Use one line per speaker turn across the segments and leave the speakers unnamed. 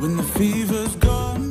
when the fever's gone.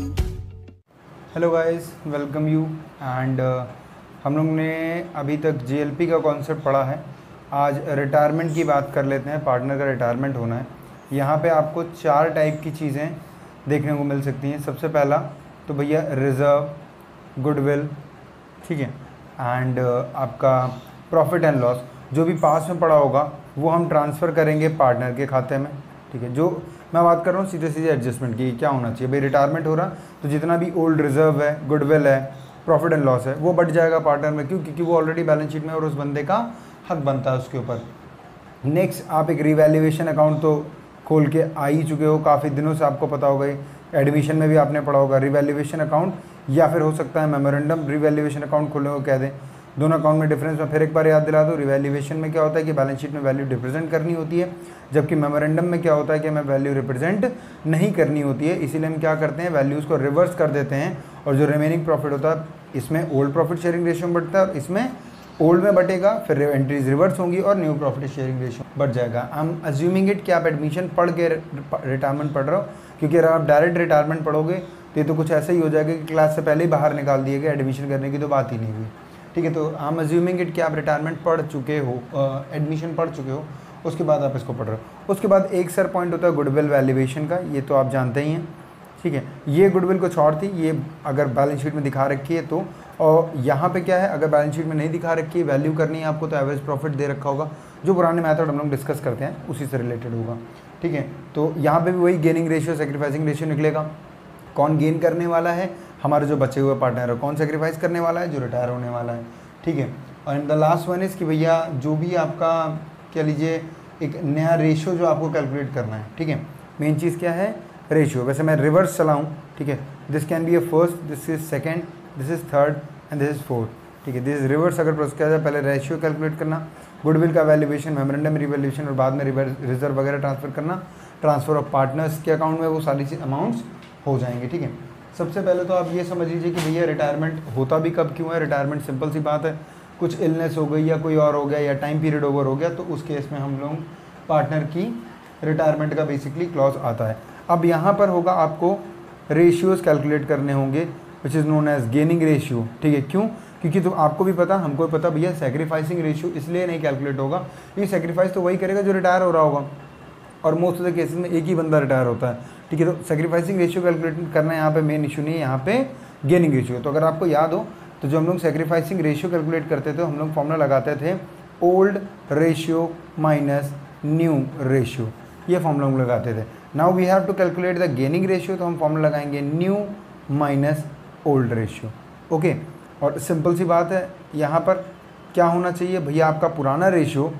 Hello guys, welcome you and हम लोग ने अभी तक जीएलपी का कॉन्सेप्ट पढ़ा है। आज रिटायरमेंट की बात कर लेते हैं। पार्टनर का रिटायरमेंट होना है। यहाँ पे आपको 4 टाइप की चीज़ें देखने को मिल सकती हैं। सबसे पहला तो भैया रिज़र्व, गुडविल, ठीक है, एंड आपका प्रॉफिट एंड लॉस। जो भी पास में पड़ा होगा वो हम ट्रांसफ़र करेंगे पार्टनर के खाते में, ठीक है। जो मैं बात कर रहा हूँ सीधे सीधे एडजस्टमेंट की, क्या होना चाहिए भाई, रिटायरमेंट हो रहा तो जितना भी ओल्ड रिजर्व है, गुडविल है, प्रॉफिट एंड लॉस है, वो बढ़ जाएगा पार्टनर में। क्यों? क्योंकि वो ऑलरेडी बैलेंस शीट में और उस बंदे का हक बनता है उसके ऊपर। नेक्स्ट, आप एक रिवैल्यूएशन अकाउंट तो खोल के आ ही चुके हो, काफ़ी दिनों से आपको पता होगा, एडमिशन में भी आपने पढ़ा होगा। रिवैल्यूएशन अकाउंट या फिर हो सकता है मेमोरेंडम रिवैल्यूएशन अकाउंट खोलने को कह दें। दोनों अकाउंट में डिफरेंस मैं फिर एक बार याद दिला दूँ। रिवैल्यूएशन में क्या होता है कि बैलेंस शीट में वैल्यू रिप्रेजेंट करनी होती है, जबकि मेमोरेंडम में क्या होता है कि हमें वैल्यू रिप्रेजेंट नहीं करनी होती है। इसीलिए हम क्या करते हैं, वैल्यूज़ को रिवर्स कर देते हैं और जो रिमेनिंग प्रॉफिट होता है इसमें ओल्ड प्रॉफिट शेयरिंग रेशियो में बढ़ता है और इसमें ओल्ड में बटेगा, फिर एंट्रीज रिवर्स होंगी और न्यू प्रॉफिट शेयरिंग रेशियो बढ़ जाएगा। आई एम अज्यूमिंग इट कि आप एडमिशन पढ़ के रिटायरमेंट पढ़ रहे हो, क्योंकि अगर आप डायरेक्ट रिटायरमेंट पढ़ोगे तो ये तो कुछ ऐसा ही हो जाएगा कि क्लास से पहले ही बाहर निकाल दिए गए, एडमिशन करने की तो बात ही नहीं हुई, ठीक है। तो आई एम अज्यूमिंग इट कि आप रिटायरमेंट पढ़ चुके हो, एडमिशन पढ़ चुके हो, उसके बाद आप इसको पढ़ रहे हो। उसके बाद एक सर पॉइंट होता है गुडविल वैल्यूएशन का, ये तो आप जानते ही हैं, ठीक है। ये गुडविल कुछ और थी, ये अगर बैलेंस शीट में दिखा रखी है तो, और यहाँ पे क्या है, अगर बैलेंस शीट में नहीं दिखा रखी है, वैल्यू करनी है आपको, तो एवरेज प्रॉफिट दे रखा होगा, जो पुराने मेथड हम लोग डिस्कस करते हैं उसी से रिलेटेड होगा, ठीक है। तो यहाँ पे भी वही गेनिंग रेशियो, सेक्रीफाइसिंग रेशियो निकलेगा। कौन गेन करने वाला है, हमारे जो बचे हुए पार्टनर है। कौन सेक्रीफाइस करने वाला है, जो रिटायर होने वाला है, ठीक है। और द लास्ट वन इज़ कि भैया जो भी आपका कह लीजिए एक नया रेशियो जो आपको कैलकुलेट करना है, ठीक है। मेन चीज़ क्या है, रेशियो। वैसे मैं रिवर्स चलाऊँ, ठीक है, this can be a first, this is second, this is third and this is fourth, ठीक है। दिस इज रिवर्स अगर प्रोसेस किया जाए, पहले रेशियो कैलकुलेट करना, गुडविल का वैल्यूएशन, मेमोरेंडम रिवैल्यूएशन और बाद में रिजर्व वगैरह ट्रांसफ़र करना, ट्रांसफ़र ऑफ पार्टनर्स के अकाउंट में वो सारी चीज़ अमाउंट्स हो जाएंगे, ठीक है। सबसे पहले तो आप ये समझ लीजिए कि भैया रिटायरमेंट होता भी कब क्यों है। रिटायरमेंट सिंपल सी बात है, कुछ इलनेस हो गई या कोई और हो गया या टाइम पीरियड ओवर हो गया, तो उस केस में हम लोग पार्टनर की रिटायरमेंट का बेसिकली क्लॉज आता है। अब यहाँ पर होगा आपको रेशियोज़ कैलकुलेट करने होंगे, which is known as gaining ratio, ठीक है। क्यों? क्योंकि तो आपको भी पता, हमको भी पता भैया, सेक्रीफाइसिंग रेशियो इसलिए नहीं कैलकुलेट होगा क्योंकि सेक्रीफाइस तो वही करेगा जो रिटायर हो रहा होगा, और मोस्ट ऑफ द केसेस में एक ही बंदा रिटायर होता है, ठीक है। तो सेक्रीफाइसिंग रेशियो कैलकुलेट करना यहाँ पे मेन इशू नहीं है, यहाँ पे गेनिंग रेशियो। तो अगर आपको याद हो तो जो हम लोग सेक्रीफाइसिंग रेशियो कैलकुलेट करते थे, हम लोग फॉर्मूला लगाते थे old ratio minus new ratio, ये फॉर्मूला हम लगाते थे। Now we have to calculate the gaining ratio, तो हम फॉर्मूला लगाएंगे new minus old ratio, okay. और सिंपल सी बात है, यहाँ पर क्या होना चाहिए भैया, आपका पुराना रेशियो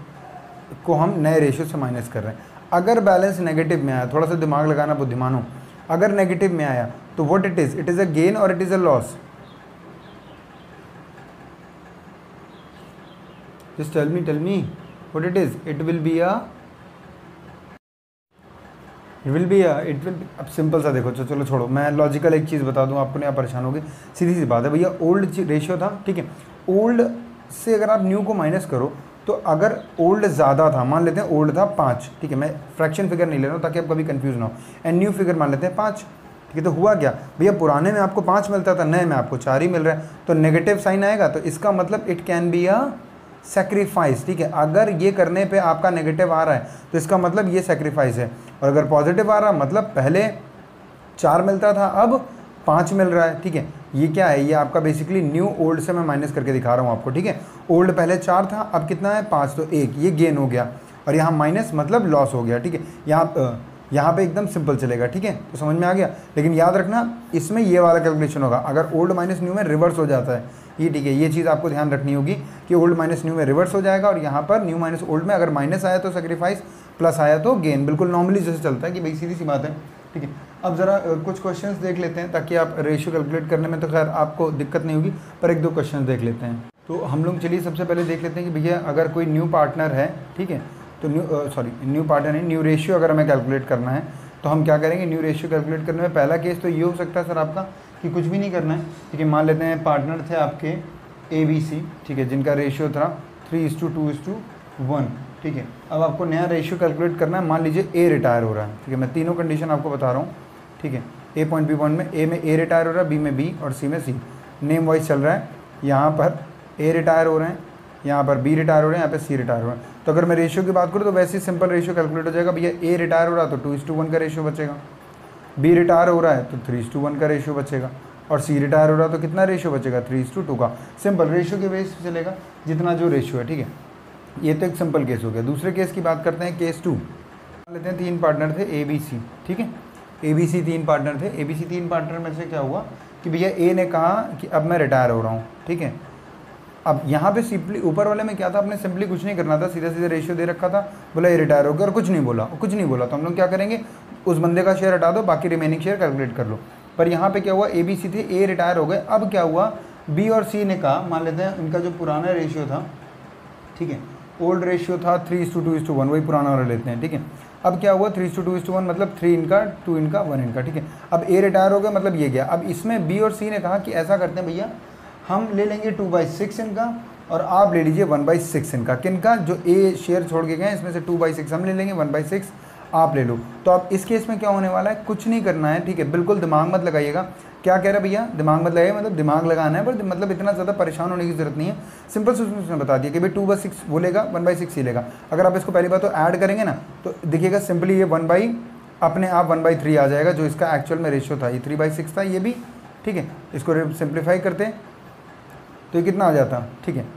को हम नए रेशियो से माइनस कर रहे हैं। अगर बैलेंस नेगेटिव में आया, थोड़ा सा दिमाग लगाना बुद्धिमान हो, अगर नेगेटिव में आया तो what it is a gain और it is a loss. Just tell me what it is. It will be अब सिंपल सा देखो, चलो छोड़ो, मैं लॉजिकल एक चीज़ बता दूं आपको, नहीं आप परेशान होगे। सीधी सी बात है भैया, ओल्ड रेशियो था, ठीक है। ओल्ड से अगर आप न्यू को माइनस करो तो अगर ओल्ड ज़्यादा था, मान लेते हैं ओल्ड था 5, ठीक है, मैं फ्रैक्शन फिगर नहीं ले रहा हूँ ताकि आप कभी कंफ्यूज ना हो, एंड न्यू फिगर मान लेते हैं 5, ठीक है। तो हुआ क्या भैया, पुराने में आपको 5 मिलता था, नए में आपको 4 ही मिल रहा है, तो नेगेटिव साइन आएगा, तो इसका मतलब it can be a sacrifice, ठीक है। अगर ये करने पे आपका नेगेटिव आ रहा है तो इसका मतलब ये सेक्रीफाइस है, और अगर पॉजिटिव आ रहा मतलब पहले 4 मिलता था अब 5 मिल रहा है, ठीक है। ये क्या है, ये आपका बेसिकली न्यू ओल्ड से मैं माइनस करके दिखा रहा हूँ आपको, ठीक है। ओल्ड पहले 4 था, अब कितना है 5, तो 1, ये गेन हो गया, और यहाँ माइनस मतलब लॉस हो गया, ठीक है। यहाँ पे एकदम सिंपल चलेगा, ठीक है, तो समझ में आ गया। लेकिन याद रखना, इसमें ये वाला कैलकुलेशन होगा, अगर ओल्ड माइनस न्यू में रिवर्स हो जाता है, ये ठीक है, ये चीज़ आपको ध्यान रखनी होगी कि ओल्ड माइनस न्यू में रिवर्स हो जाएगा, और यहाँ पर न्यू माइनस ओल्ड में अगर माइनस आया तो सेक्रीफाइस, प्लस आया तो गेन, बिल्कुल नॉर्मली जैसे चलता है कि भाई सीधी सी बात है, ठीक है। अब ज़रा कुछ क्वेश्चंस देख लेते हैं ताकि आप रेशियो कैलकुलेट करने में तो खैर आपको दिक्कत नहीं होगी, पर 1-2 क्वेश्चन देख लेते हैं। तो हम लोग चलिए सबसे पहले देख लेते हैं कि भैया अगर कोई न्यू पार्टनर है, ठीक है, तो न्यू पार्टनर नहीं, न्यू रेशियो अगर हमें कैलकुलेट करना है तो हम क्या करेंगे। न्यू रेशियो कैलकुलेट करने में पहला केस तो ये हो सकता है सर आपका कि कुछ भी नहीं करना है, ठीक है। मान लेते हैं पार्टनर थे आपके ABC, ठीक है, जिनका रेशियो था 3:2:1, ठीक है। अब आपको नया रेशियो कैलकुलेट करना है। मान लीजिए A रिटायर हो रहा है, ठीक है, मैं तीनों कंडीशन आपको बता रहा हूँ। ठीक है। ए पॉइंट बी पॉइंट में, ए में ए रिटायर हो रहा है, बी में बी और सी में सी, नेम वाइज चल रहा है। यहाँ पर ए रिटायर हो रहे हैं, यहाँ पर बी रिटायर हो रहे हैं, यहाँ पे सी रिटायर हो रहे हैं। तो अगर मैं रेशियो की बात करूँ तो वैसे ही सिंपल रेशियो कैलकुलेट हो जाएगा। भैया ए रिटायर हो रहा है तो 2:1 का रेशियो बचेगा, बी रिटायर हो रहा है तो 3:1 का रेशियो बचेगा, और सी रिटायर हो रहा है तो कितना रेशियो बचेगा, 3:2 का। सिंपल रेशियो के बेस पे चलेगा जितना जो रेशियो है, ठीक है। ये तो एक सिंपल केस हो गया। दूसरे केस की बात करते हैं, केस 2 लेते हैं। 3 पार्टनर थे ए बी सी, ठीक है। ए बी सी 3 पार्टनर थे। ए बी सी 3 पार्टनर में से क्या हुआ कि भैया ए ने कहा कि अब मैं रिटायर हो रहा हूँ, ठीक है। अब यहाँ पे सिंपली ऊपर वाले में क्या था, आपने सिंपली कुछ नहीं करना था, सीधा सीधा रेशियो दे रखा था, बोला ये रिटायर हो गया और कुछ नहीं बोला। तो हम लोग क्या करेंगे, उस बंदे का शेयर हटा दो, बाकी रिमेनिंग शेयर कैलकुलेट कर लो। पर यहाँ पे क्या हुआ, ए बी सी थे, ए रिटायर हो गए। अब क्या हुआ, बी और सी ने कहा, मान लेते हैं इनका जो पुराना रेशियो था, ठीक है, ओल्ड रेशियो था 3:2:1, वही पुराना वाला लेते हैं, ठीक है। अब क्या हुआ, 3:2:1 मतलब 3 इनका, 2 इनका, 1 इनका, ठीक है। अब ए रिटायर हो गया, मतलब ये गया। अब इसमें बी और सी ने कहा कि ऐसा करते हैं भैया, हम ले लेंगे 2/6 इनका और आप ले लीजिए 1/6 इनका। किनका, जो ए शेयर छोड़ के गए इसमें से 2/6 हम ले लेंगे, 1/6 आप ले लो। तो अब इस केस में क्या होने वाला है, कुछ नहीं करना है, ठीक है। बिल्कुल दिमाग मत लगाइएगा। क्या कह रहा है भैया, दिमाग मत लगाइए, मतलब दिमाग लगाना है, पर मतलब इतना ज़्यादा परेशान होने की जरूरत नहीं है। सिंपल से उसने बता दिया कि भाई 2/6 वो लेगा, 1/6 ही लेगा। अगर आप इसको पहली बार तो ऐड करेंगे ना, तो देखिएगा सिंपली ये अपने आप 1/3 आ जाएगा, जो इसका एक्चुअल में रेशियो था। ये 3/6 था, ये भी, ठीक है। इसको सिंप्लीफाई करते हैं तो ये कितना आ जाता, ठीक है,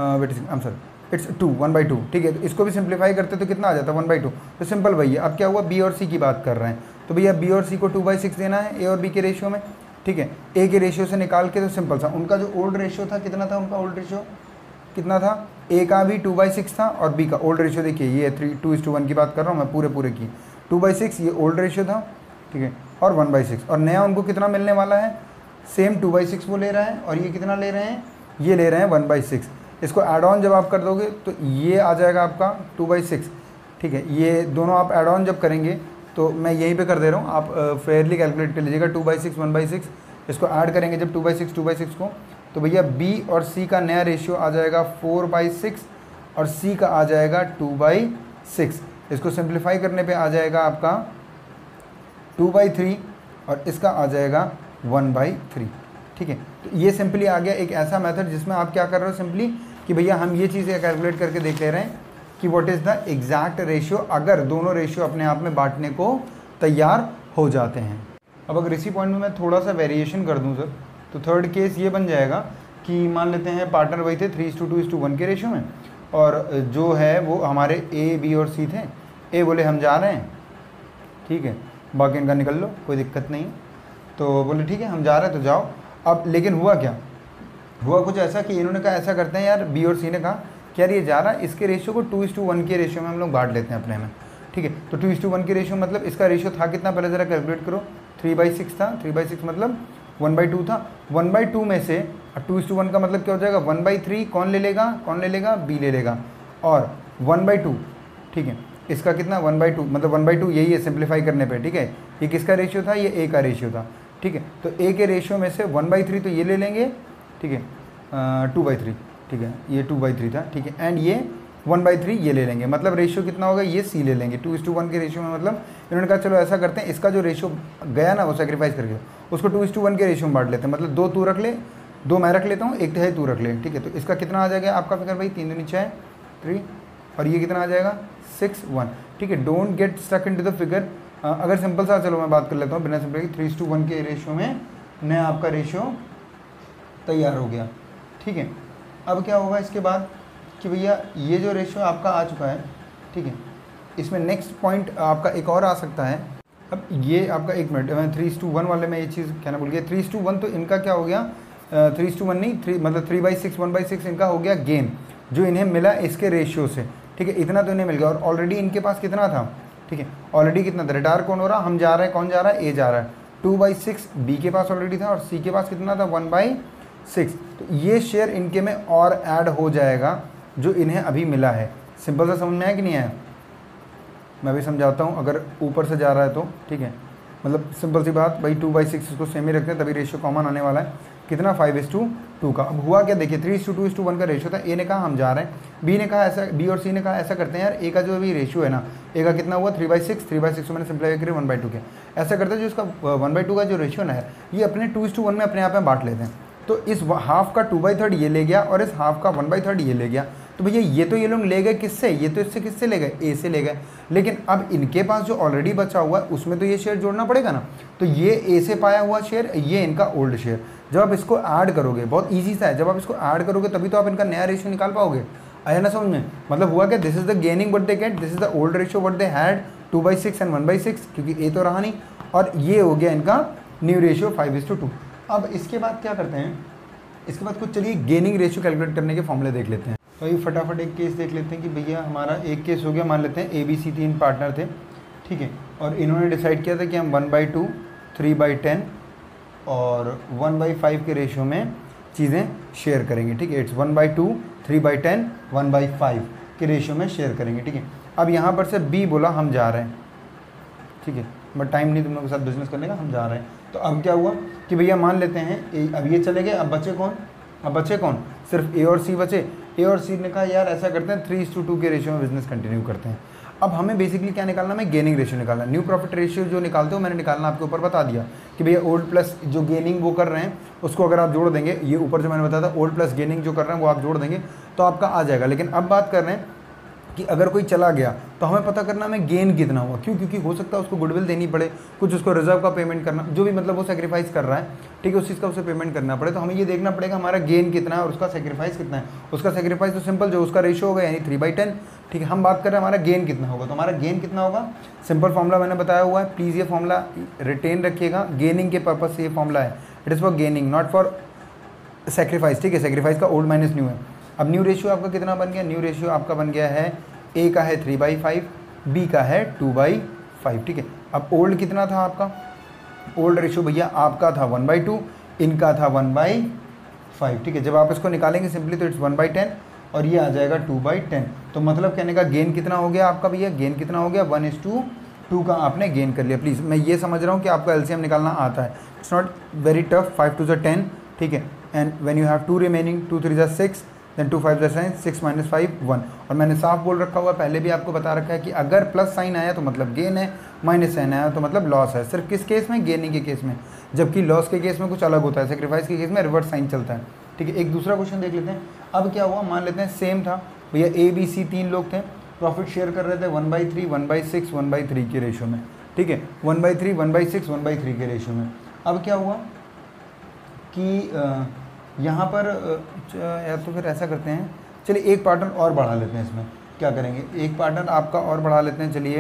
इट्स 1/2, ठीक है। तो इसको भी सिंप्लीफाई करते तो कितना आ जाता, 1/2। तो सिंपल भैया, अब क्या हुआ, बी और सी की बात कर रहे हैं, तो भैया बी और सी को 2/6 देना है ए और बी के रेशियो में, ठीक है। ए के रेशियो से निकाल के, तो सिंपल सा उनका जो ओल्ड रेशियो था, कितना था उनका ओल्ड रेशियो, कितना था, ए का भी 2/6 था और बी का ओल्ड रेशियो देखिए, ये 2:1 की बात कर रहा हूँ मैं, पूरे की 2/6 ये ओल्ड रेशियो था, ठीक है, और 1/6। और नया उनको कितना मिलने वाला है, सेम 2/6 वो ले रहा है, और ये कितना ले रहे हैं, ये ले रहे हैं 1/6। इसको ऐड ऑन जब आप कर दोगे तो ये आ जाएगा आपका 2/6, ठीक है। ये दोनों आप ऐड ऑन जब करेंगे, तो मैं यहीं पे कर दे रहा हूँ, आप फेयरली कैलकुलेट कर लीजिएगा। 2/6 1/6, इसको ऐड करेंगे जब 2/6 को, तो भैया बी और सी का नया रेशियो आ जाएगा 4/6 और सी का आ जाएगा 2/6। इसको सिंप्लीफाई करने पे आ जाएगा आपका 2/3 और इसका आ जाएगा 1/3, ठीक है। तो ये सिंपली आ गया एक ऐसा मेथड जिसमें आप क्या कर रहे हो, सिंपली कि भैया हम ये चीज़ें कैलकुलेट करके देख ले रहे हैं कि what is the exact ratio, अगर दोनों रेशियो अपने आप में बांटने को तैयार हो जाते हैं। अब अगर इसी पॉइंट में मैं थोड़ा सा वेरिएशन कर दूं सर, तो थर्ड केस ये बन जाएगा कि मान लेते हैं पार्टनर वही थे 3:2:1 के रेशियो में, और जो है वो हमारे ए बी और सी थे। ए बोले हम जा रहे हैं, ठीक है, बाकी इनका निकल लो, कोई दिक्कत नहीं। तो बोले ठीक है हम जा रहे हैं तो जाओ। अब लेकिन हुआ क्या, हुआ कुछ ऐसा कि इन्होंने कहा ऐसा करते हैं यार, बी और सी ने कहा कि यार ये जा रहा है, इसके रेशियो को 2:1 के रेशियो में हम लोग बांट लेते हैं अपने में, ठीक है। तो 2:1 के रेशियो मतलब इसका रेशियो था कितना, पहले ज़रा कैलकुलेट करो, 3/6 था, 3/6 मतलब 1/2 था। 1/2 में से 2:1 का मतलब क्या हो जाएगा, 1/3 कौन ले लेगा, बी ले लेगा, और 1/2, ठीक है। इसका कितना 1/2 मतलब 1/2 यही है सिंप्लीफाई करने पे, ठीक है। ये किसका रेशियो था, ये ए का रेशियो था, ठीक है। तो ए के रेशियो में से 1/3 तो ये ले लेंगे, ठीक है, 2/3, ठीक है, ये 2/3 था, ठीक है, एंड ये 1/3 ये ले लेंगे, मतलब रेशियो कितना होगा, ये सी ले लेंगे 2:1 के रेशियो में। मतलब इन्होंने कहा चलो ऐसा करते हैं, इसका जो रेशियो गया ना वो सेक्रीफाइस करके, उसको 2:1 के रेशियो में बांट लेते हैं, मतलब 2 तू रख ले, 2 मैं रख लेता हूँ, 1 तिहाई तू रख ले, ठीक है। तो इसका कितना आ जाएगा आपका फिगर भाई, 3 दूनी 6, 3, और ये कितना आ जाएगा 6, 1, ठीक है। Don't get stuck into the figure. अगर सिंपल सा चलो मैं बात कर लेता हूँ बिना सिंपल की, 3:1 के रेशियो में नया आपका रेशियो तैयार हो गया, ठीक है। अब क्या होगा इसके बाद कि भैया ये जो रेशियो आपका आ चुका है, ठीक है, इसमें नेक्स्ट पॉइंट आपका एक और आ सकता है। अब ये आपका 1 मिनट, मैं 3:1 वाले में ये चीज़ कहना भूल गया। 3:1 तो इनका क्या हो गया, 3:1 नहीं, 3 मतलब 3/6 1/6 इनका हो गया गेन, जो इन्हें मिला इसके रेशियो से, ठीक है। इतना तो इन्हें मिल गया, और ऑलरेडी इनके पास कितना था, ठीक है, ऑलरेडी कितना था, रिटायर कौन हो रहा, हम जा रहे हैं, कौन जा रहा है, ए जा रहा है, 2/6 बी के पास ऑलरेडी था, और सी के पास कितना था 1/6। तो ये शेयर इनके में और ऐड हो जाएगा जो इन्हें अभी मिला है। सिंपल सा समझ में आया कि नहीं आया, मैं भी समझाता हूँ। अगर ऊपर से जा रहा है तो ठीक है, मतलब सिंपल सी बात भाई 2/6 इसको सेम ही रखते हैं, तभी रेशियो कॉमन आने वाला है। कितना 5:2 का। अब हुआ क्या देखिए 3:2:1 का रेशियो था। ए ने कहा हम जा रहे हैं, बी ने कहा ऐसा, बी और सी ने कहा ऐसा करते हैं यार, ए का जो अभी रेशियो है ना, ए का कितना हुआ 3/6, 3/6 मैंने सिंप्लाई करी 1/2 के। ऐसा करते हैं जो इसका 1/2 का जो रेशियो ना है ये अपने 2:1 में अपने आप में बांट लेते हैं। तो इस हाफ का 2/3 ये ले गया और इस हाफ का 1/3 ये ले गया। तो भैया ये तो ये लोग ले गए किससे, ये तो इससे किससे ले गए, ए से ले गए। लेकिन अब इनके पास जो ऑलरेडी बचा हुआ है उसमें तो ये शेयर जोड़ना पड़ेगा ना। तो ये ए से पाया हुआ शेयर, ये इनका ओल्ड शेयर। जब आप इसको ऐड करोगे, बहुत ईजी सा है, जब आप इसको ऐड करोगे तभी तो आप इनका नया रेशियो निकाल पाओगे। आया ना समझ में? मतलब हुआ क्या, this is the gaining what they get, this is the old ratio what they had 2/6 and 1/6, क्योंकि ए तो रहा नहीं, और ये हो गया इनका न्यू रेशियो 5:2। अब इसके बाद क्या करते हैं, इसके बाद कुछ चलिए गेनिंग रेशियो कैलकुलेट करने के फॉर्मूले देख लेते हैं। तो ये फटाफट एक केस देख लेते हैं कि भैया हमारा एक केस हो गया, मान लेते हैं ABC 3 पार्टनर थे, ठीक है, और इन्होंने डिसाइड किया था कि हम 1/2, 3/10 और 1/5 के रेशियो में चीज़ें शेयर करेंगे, ठीक है। इट्स 1/2, 3/10, 1/5 के रेशियो में शेयर करेंगे, ठीक है। अब यहाँ पर से बी बोला हम जा रहे हैं, ठीक है, बट टाइम नहीं तुम लोगों के साथ बिजनेस करने का, हम जा रहे हैं। तो अब क्या हुआ कि भैया मान लेते हैं अब ये चले गए, अब बचे कौन, अब बचे कौन, सिर्फ ए और सी बचे। ए और सी ने कहा यार ऐसा करते हैं 3:2 के रेशियो में बिजनेस कंटिन्यू करते हैं। अब हमें बेसिकली क्या निकालना, मैं गेनिंग रेशियो निकालना, न्यू प्रॉफिट रेशियो जो निकालते हो मैंने निकालना आपके ऊपर बता दिया कि भैया ओल्ड प्लस जो गेनिंग वो कर रहे हैं उसको अगर आप जोड़ देंगे, ये ऊपर जो मैंने बताया था ओल्ड प्लस गेनिंग जो कर रहे हैं वो आप जोड़ देंगे तो आपका आ जाएगा। लेकिन अब बात कर रहे हैं कि अगर कोई चला गया तो हमें पता करना हमें गेन कितना हुआ, क्यों, क्योंकि हो सकता है उसको गुडविल देनी पड़े, कुछ उसको रिजर्व का पेमेंट करना, जो भी मतलब वो सेक्रीफाइस कर रहा है, ठीक है, उस चीज़ का उसे पेमेंट करना पड़े। तो हमें ये देखना पड़ेगा हमारा गेन कितना है और उसका सेक्रीफाइस कितना है। उसका सेक्रीफाइस तो सिंपल जो उसका रेशियो होगा यानी 3/10, ठीक है। हम बात कर रहे हैं हमारा गेन कितना होगा, तो हमारा गेन कितना होगा, सिंपल फॉर्मूला मैंने बताया हुआ है, प्लीज़ ये फॉर्मूला रिटेन रखिएगा, गेनिंग के पर्पज से ये फॉर्मूला है, it is for gaining not for sacrifice, ठीक है। सेक्रीफाइस का ओल्ड माइनस न्यू है। अब न्यू रेशियो आपका कितना बन गया, न्यू रेशियो आपका बन गया है, ए का है 3/5, बी का है 2/5, ठीक है। अब ओल्ड कितना था आपका, ओल्ड रेशियो भैया आपका था 1/2, इनका था 1/5, ठीक है। जब आप इसको निकालेंगे सिंपली तो इट्स 1/10 और ये आ जाएगा 2/10। तो मतलब कहने का गेन कितना हो गया आपका भैया, गेन कितना हो गया 1:2 का आपने गेन कर लिया। प्लीज़ मैं ये समझ रहा हूँ कि आपको एलसीएम निकालना आता है, इट्स नॉट वेरी टफ, 5 2 10, ठीक है। And when you have 2 remaining, 2 3 6, then 2 5 9, 6 - 5 1। और मैंने साफ बोल रखा हुआ पहले भी आपको बता रखा है कि अगर प्लस साइन आया तो मतलब गेन है, माइनस साइन आया तो मतलब लॉस है। सिर्फ किस केस में, गेनिंग के केस में, जबकि लॉस के केस में कुछ अलग होता है, सेक्रीफाइस के केस में रिवर्स साइन चलता है, ठीक है। एक दूसरा क्वेश्चन देख लेते हैं। अब क्या हुआ, मान लेते हैं सेम था भैया, ABC 3 लोग थे, प्रॉफिट शेयर कर रहे थे 1/3, 1/6, 1/3 के रेशियो में, ठीक है, 1/3, 1/6, 1/3 के रेशियो में। अब क्या हुआ कि यहाँ पर या तो फिर ऐसा करते हैं, चलिए एक पार्टनर और बढ़ा लेते हैं, इसमें क्या करेंगे, एक पार्टनर आपका और बढ़ा लेते हैं, चलिए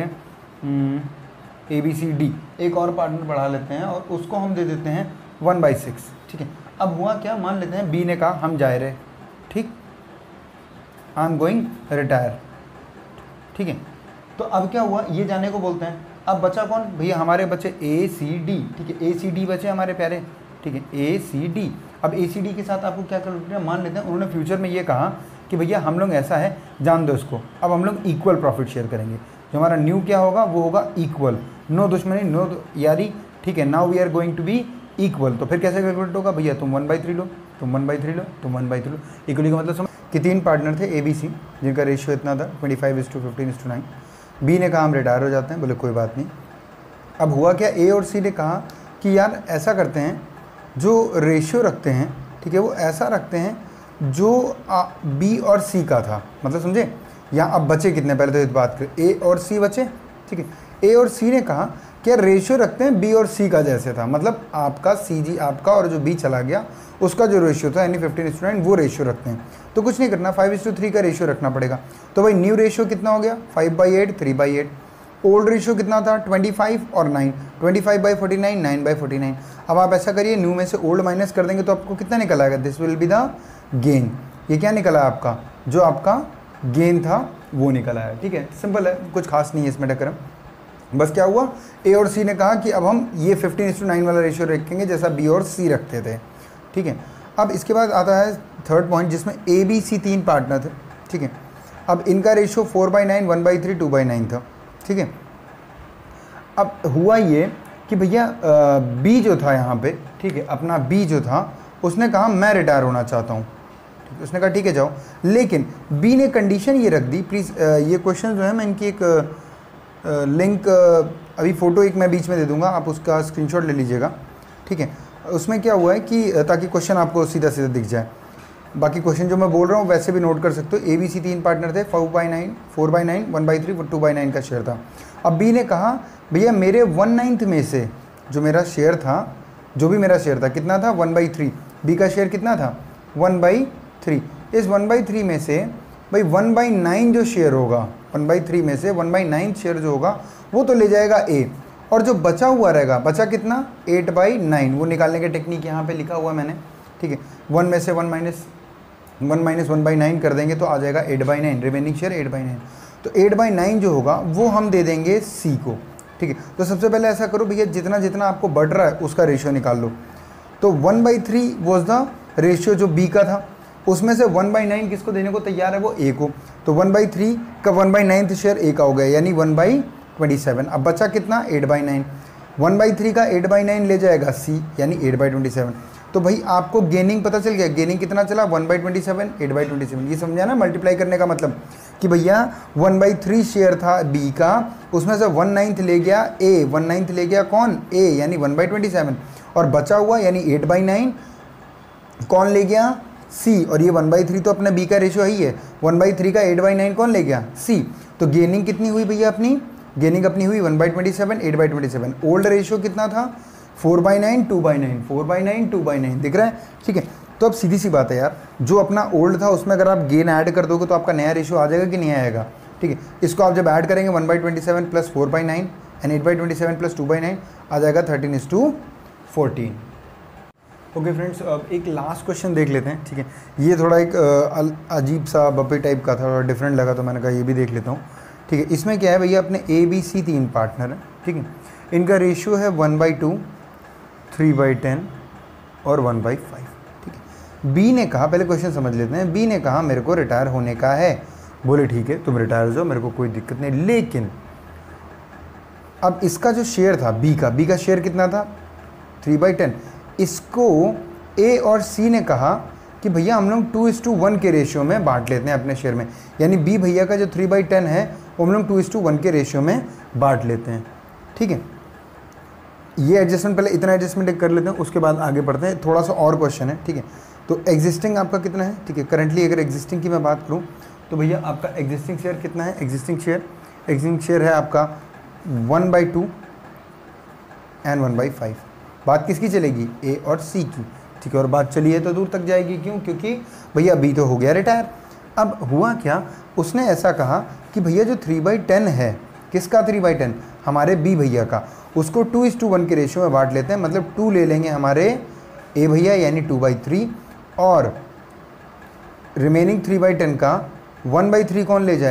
ABCD एक और पार्टनर बढ़ा लेते हैं और उसको हम दे देते हैं 1/6, ठीक है। अब हुआ क्या, मान लेते हैं बी ने कहा हम जा रहे, ठीक, आई एम गोइंग रिटायर, ठीक है। तो अब क्या हुआ, ये जाने को बोलते हैं। अब बचा कौन भैया, हमारे बचे ACD, ठीक है, ACD बचे हमारे प्यारे, ठीक है, ACD। अब ACD के साथ आपको क्या करना है, मान लेते हैं उन्होंने फ्यूचर में ये कहा कि भैया हम लोग ऐसा है, जान दो इसको, अब हम लोग इक्वल प्रॉफिट शेयर करेंगे। जो हमारा न्यू क्या होगा वो होगा इक्वल, नो दुश्मनी, नो यारी, ठीक है। Now we are going to be equal. तो फिर कैसे कैलकुलेट होगा भैया, तुम 1/3 लो, तुम 1/3 लो, तुम 1/3 लो। इक्वली का मतलब समझ कि 3 पार्टनर थे ABC जिनका रेशियो इतना था 25:15:9। बी ने कहा हम रिटायर हो जाते हैं, बोले कोई बात नहीं। अब हुआ क्या, ए और सी ने कहा कि यार ऐसा करते हैं, जो रेशियो रखते हैं, ठीक है, वो ऐसा रखते हैं जो बी और सी का था, मतलब समझे। यहाँ अब बचे कितने, पहले तो इस बात करें, ए और सी बचे, ठीक है। ए और सी ने कहा कि रेशियो रखते हैं बी और सी का जैसे था, मतलब आपका CG आपका और जो बी चला गया उसका जो रेशियो था यानी 15:9 वो रेशियो रखते हैं। तो कुछ नहीं करना, 5:3 का रेशियो रखना पड़ेगा। तो भाई न्यू रेशियो कितना हो गया, 5/8, 3/8। ओल्ड रेशियो कितना था, 25 और 9, 25/49, 9/49। अब आप ऐसा करिए, न्यू में से ओल्ड माइनस कर देंगे तो आपको कितना निकल आएगा, this will be the gain. ये क्या निकला आपका, जो आपका गेन था वो निकल आया, ठीक है। सिंपल है, कुछ खास नहीं है इसमें टक्कर। बस क्या हुआ, ए और सी ने कहा कि अब हम ये 15:9 वाला रेशियो रखेंगे जैसा बी और सी रखते थे, ठीक है। अब इसके बाद आता है थर्ड पॉइंट जिसमें ABC 3 पार्टनर थे, ठीक है। अब इनका रेशियो 4/9, 1/3, 2/9 था, ठीक है। अब हुआ ये कि भैया बी जो था यहाँ पे, ठीक है, अपना बी जो था उसने कहा मैं रिटायर होना चाहता हूँ, उसने कहा ठीक है जाओ। लेकिन बी ने कंडीशन ये रख दी, प्लीज़ ये क्वेश्चन जो है मैं इनकी एक लिंक अभी फ़ोटो एक मैं बीच में दे दूंगा, आप उसका स्क्रीनशॉट ले लीजिएगा, ठीक है। उसमें क्या हुआ है कि ताकि क्वेश्चन आपको सीधा सीधा दिख जाए, बाकी क्वेश्चन जो मैं बोल रहा हूँ वैसे भी नोट कर सकते हो। ABC 3 पार्टनर थे, 4/9, 4/9, 1/3 और 2/9 का शेयर था। अब बी ने कहा भैया मेरे 1/9 में से जो मेरा शेयर था, जो भी मेरा शेयर था कितना था 1/3, बी का शेयर कितना था 1/3, इस 1/3 में से भाई 1/9 जो शेयर होगा, 1/3 में से 1/9 शेयर जो होगा वो तो ले जाएगा ए, और जो बचा हुआ रहेगा, बचा कितना 8/9, वो निकालने के टेक्निक यहाँ पे लिखा हुआ है मैंने, ठीक है। 1 में से 1 माइनस 1/9 कर देंगे तो आ जाएगा 8/9, रिमेनिंग शेयर 8/9, तो 8/9 जो होगा वो हम दे देंगे सी को, ठीक है। तो सबसे पहले ऐसा करो भैया, जितना जितना आपको बढ़ रहा है उसका रेशियो निकाल लो। तो 1/3 वॉज द रेशियो जो बी का था, उसमें से 1/9 किसको देने को तैयार है, वो ए को, तो 1/3 का 1/9 शेयर ए का हो गया, यानी 1/27। अब बचा कितना 8/9, 1/3 का 8/9 ले जाएगा सी, यानी 8/27। तो भाई आपको गेनिंग पता चल गया, गेनिंग कितना चला 1/27, 8/27। ये समझा ना मल्टीप्लाई करने का मतलब, कि भैया 1/3 शेयर था बी का, उसमें से 1/9 ले गया ए, 1/9 ले गया कौन ए, यानी 1/27, और बचा हुआ यानी 8/9 कौन ले गया सी, और ये 1/3 तो अपना बी का रेशियो ही है, 1/3 का 8/9 कौन ले गया सी। तो गेनिंग कितनी हुई भैया अपनी, गेनिंग अपनी हुई 1/27, 8/27। ओल्ड रेशियो कितना था 4/9, 2/9, 4/9, 2/9, दिख रहा है, ठीक है। तो अब सीधी सी बात है यार, जो अपना ओल्ड था उसमें अगर आप गेन ऐड कर दोगे तो आपका नया रेशियो आ जाएगा कि नहीं आएगा, ठीक है। इसको आप जब ऐड करेंगे 1/27 प्लस 4/9 एंड 8/27 प्लस 2/9 आ जाएगा 13:14। ओके फ्रेंड्स, अब एक लास्ट क्वेश्चन देख लेते हैं, ठीक है। ये थोड़ा एक अजीब सा बपे टाइप का था, थोड़ा डिफरेंट लगा तो मैंने कहा ये भी देख लेता हूँ, ठीक है। इसमें क्या है भैया, अपने ABC 3 पार्टनर है, ठीक है। इनका रेशियो है 1/2, 3/10 और 1/5, ठीक है। बी ने कहा, पहले क्वेश्चन समझ लेते हैं, बी ने कहा मेरे को रिटायर होने का है, बोले ठीक है तुम रिटायर हो जाओ, मेरे को कोई दिक्कत नहीं। लेकिन अब इसका जो शेयर था बी का शेयर कितना था 3/10, इसको ए और सी ने कहा कि भैया हम लोग 2:1 के रेशियो में बांट लेते हैं अपने शेयर में, यानी बी भैया का जो 3/10 है वो हम लोग 2:1 के रेशियो में बांट लेते हैं, ठीक है। ये एडजस्टमेंट, पहले इतना एडजस्टमेंट कर लेते हैं, उसके बाद आगे बढ़ते हैं। थोड़ा सा और क्वेश्चन है, ठीक है। तो एग्जिस्टिंग आपका कितना है, ठीक है। करंटली अगर एग्जिस्टिंग की मैं बात करूँ तो भैया आपका एग्जिस्टिंग शेयर कितना है, एग्जिस्टिंग शेयर है आपका 1/2 एंड 1/5। बात किसकी चलेगी, ए और सी की, ठीक है। और बात चलिए तो दूर तक जाएगी, क्यों, क्योंकि भैया बी तो हो गया रिटायर। अब हुआ क्या, उसने ऐसा कहा कि भैया जो 3/10 है, किसका 3/10, हमारे बी भैया का, उसको 2:1 के रेशियो में बांट लेते हैं, मतलब 2 ले लेंगे हमारे ए भैया यानी 2/3, और रिमेनिंग 3/10 का 1/3 कौन ले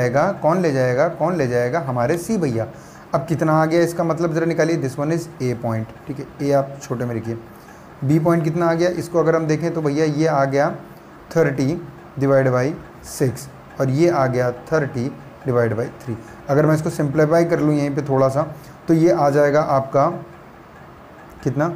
जाएगा हमारे सी भैया। अब कितना आ गया इसका मतलब ज़रा निकालिए, this one is a point, ठीक है। ए आप छोटे में लिखिए, बी पॉइंट कितना आ गया, इसको अगर हम देखें तो भैया ये आ गया 30/6 और ये आ गया 30/3। अगर मैं इसको सिंप्लीफाई कर लूँ यहीं पे थोड़ा सा, तो ये आ जाएगा आपका कितना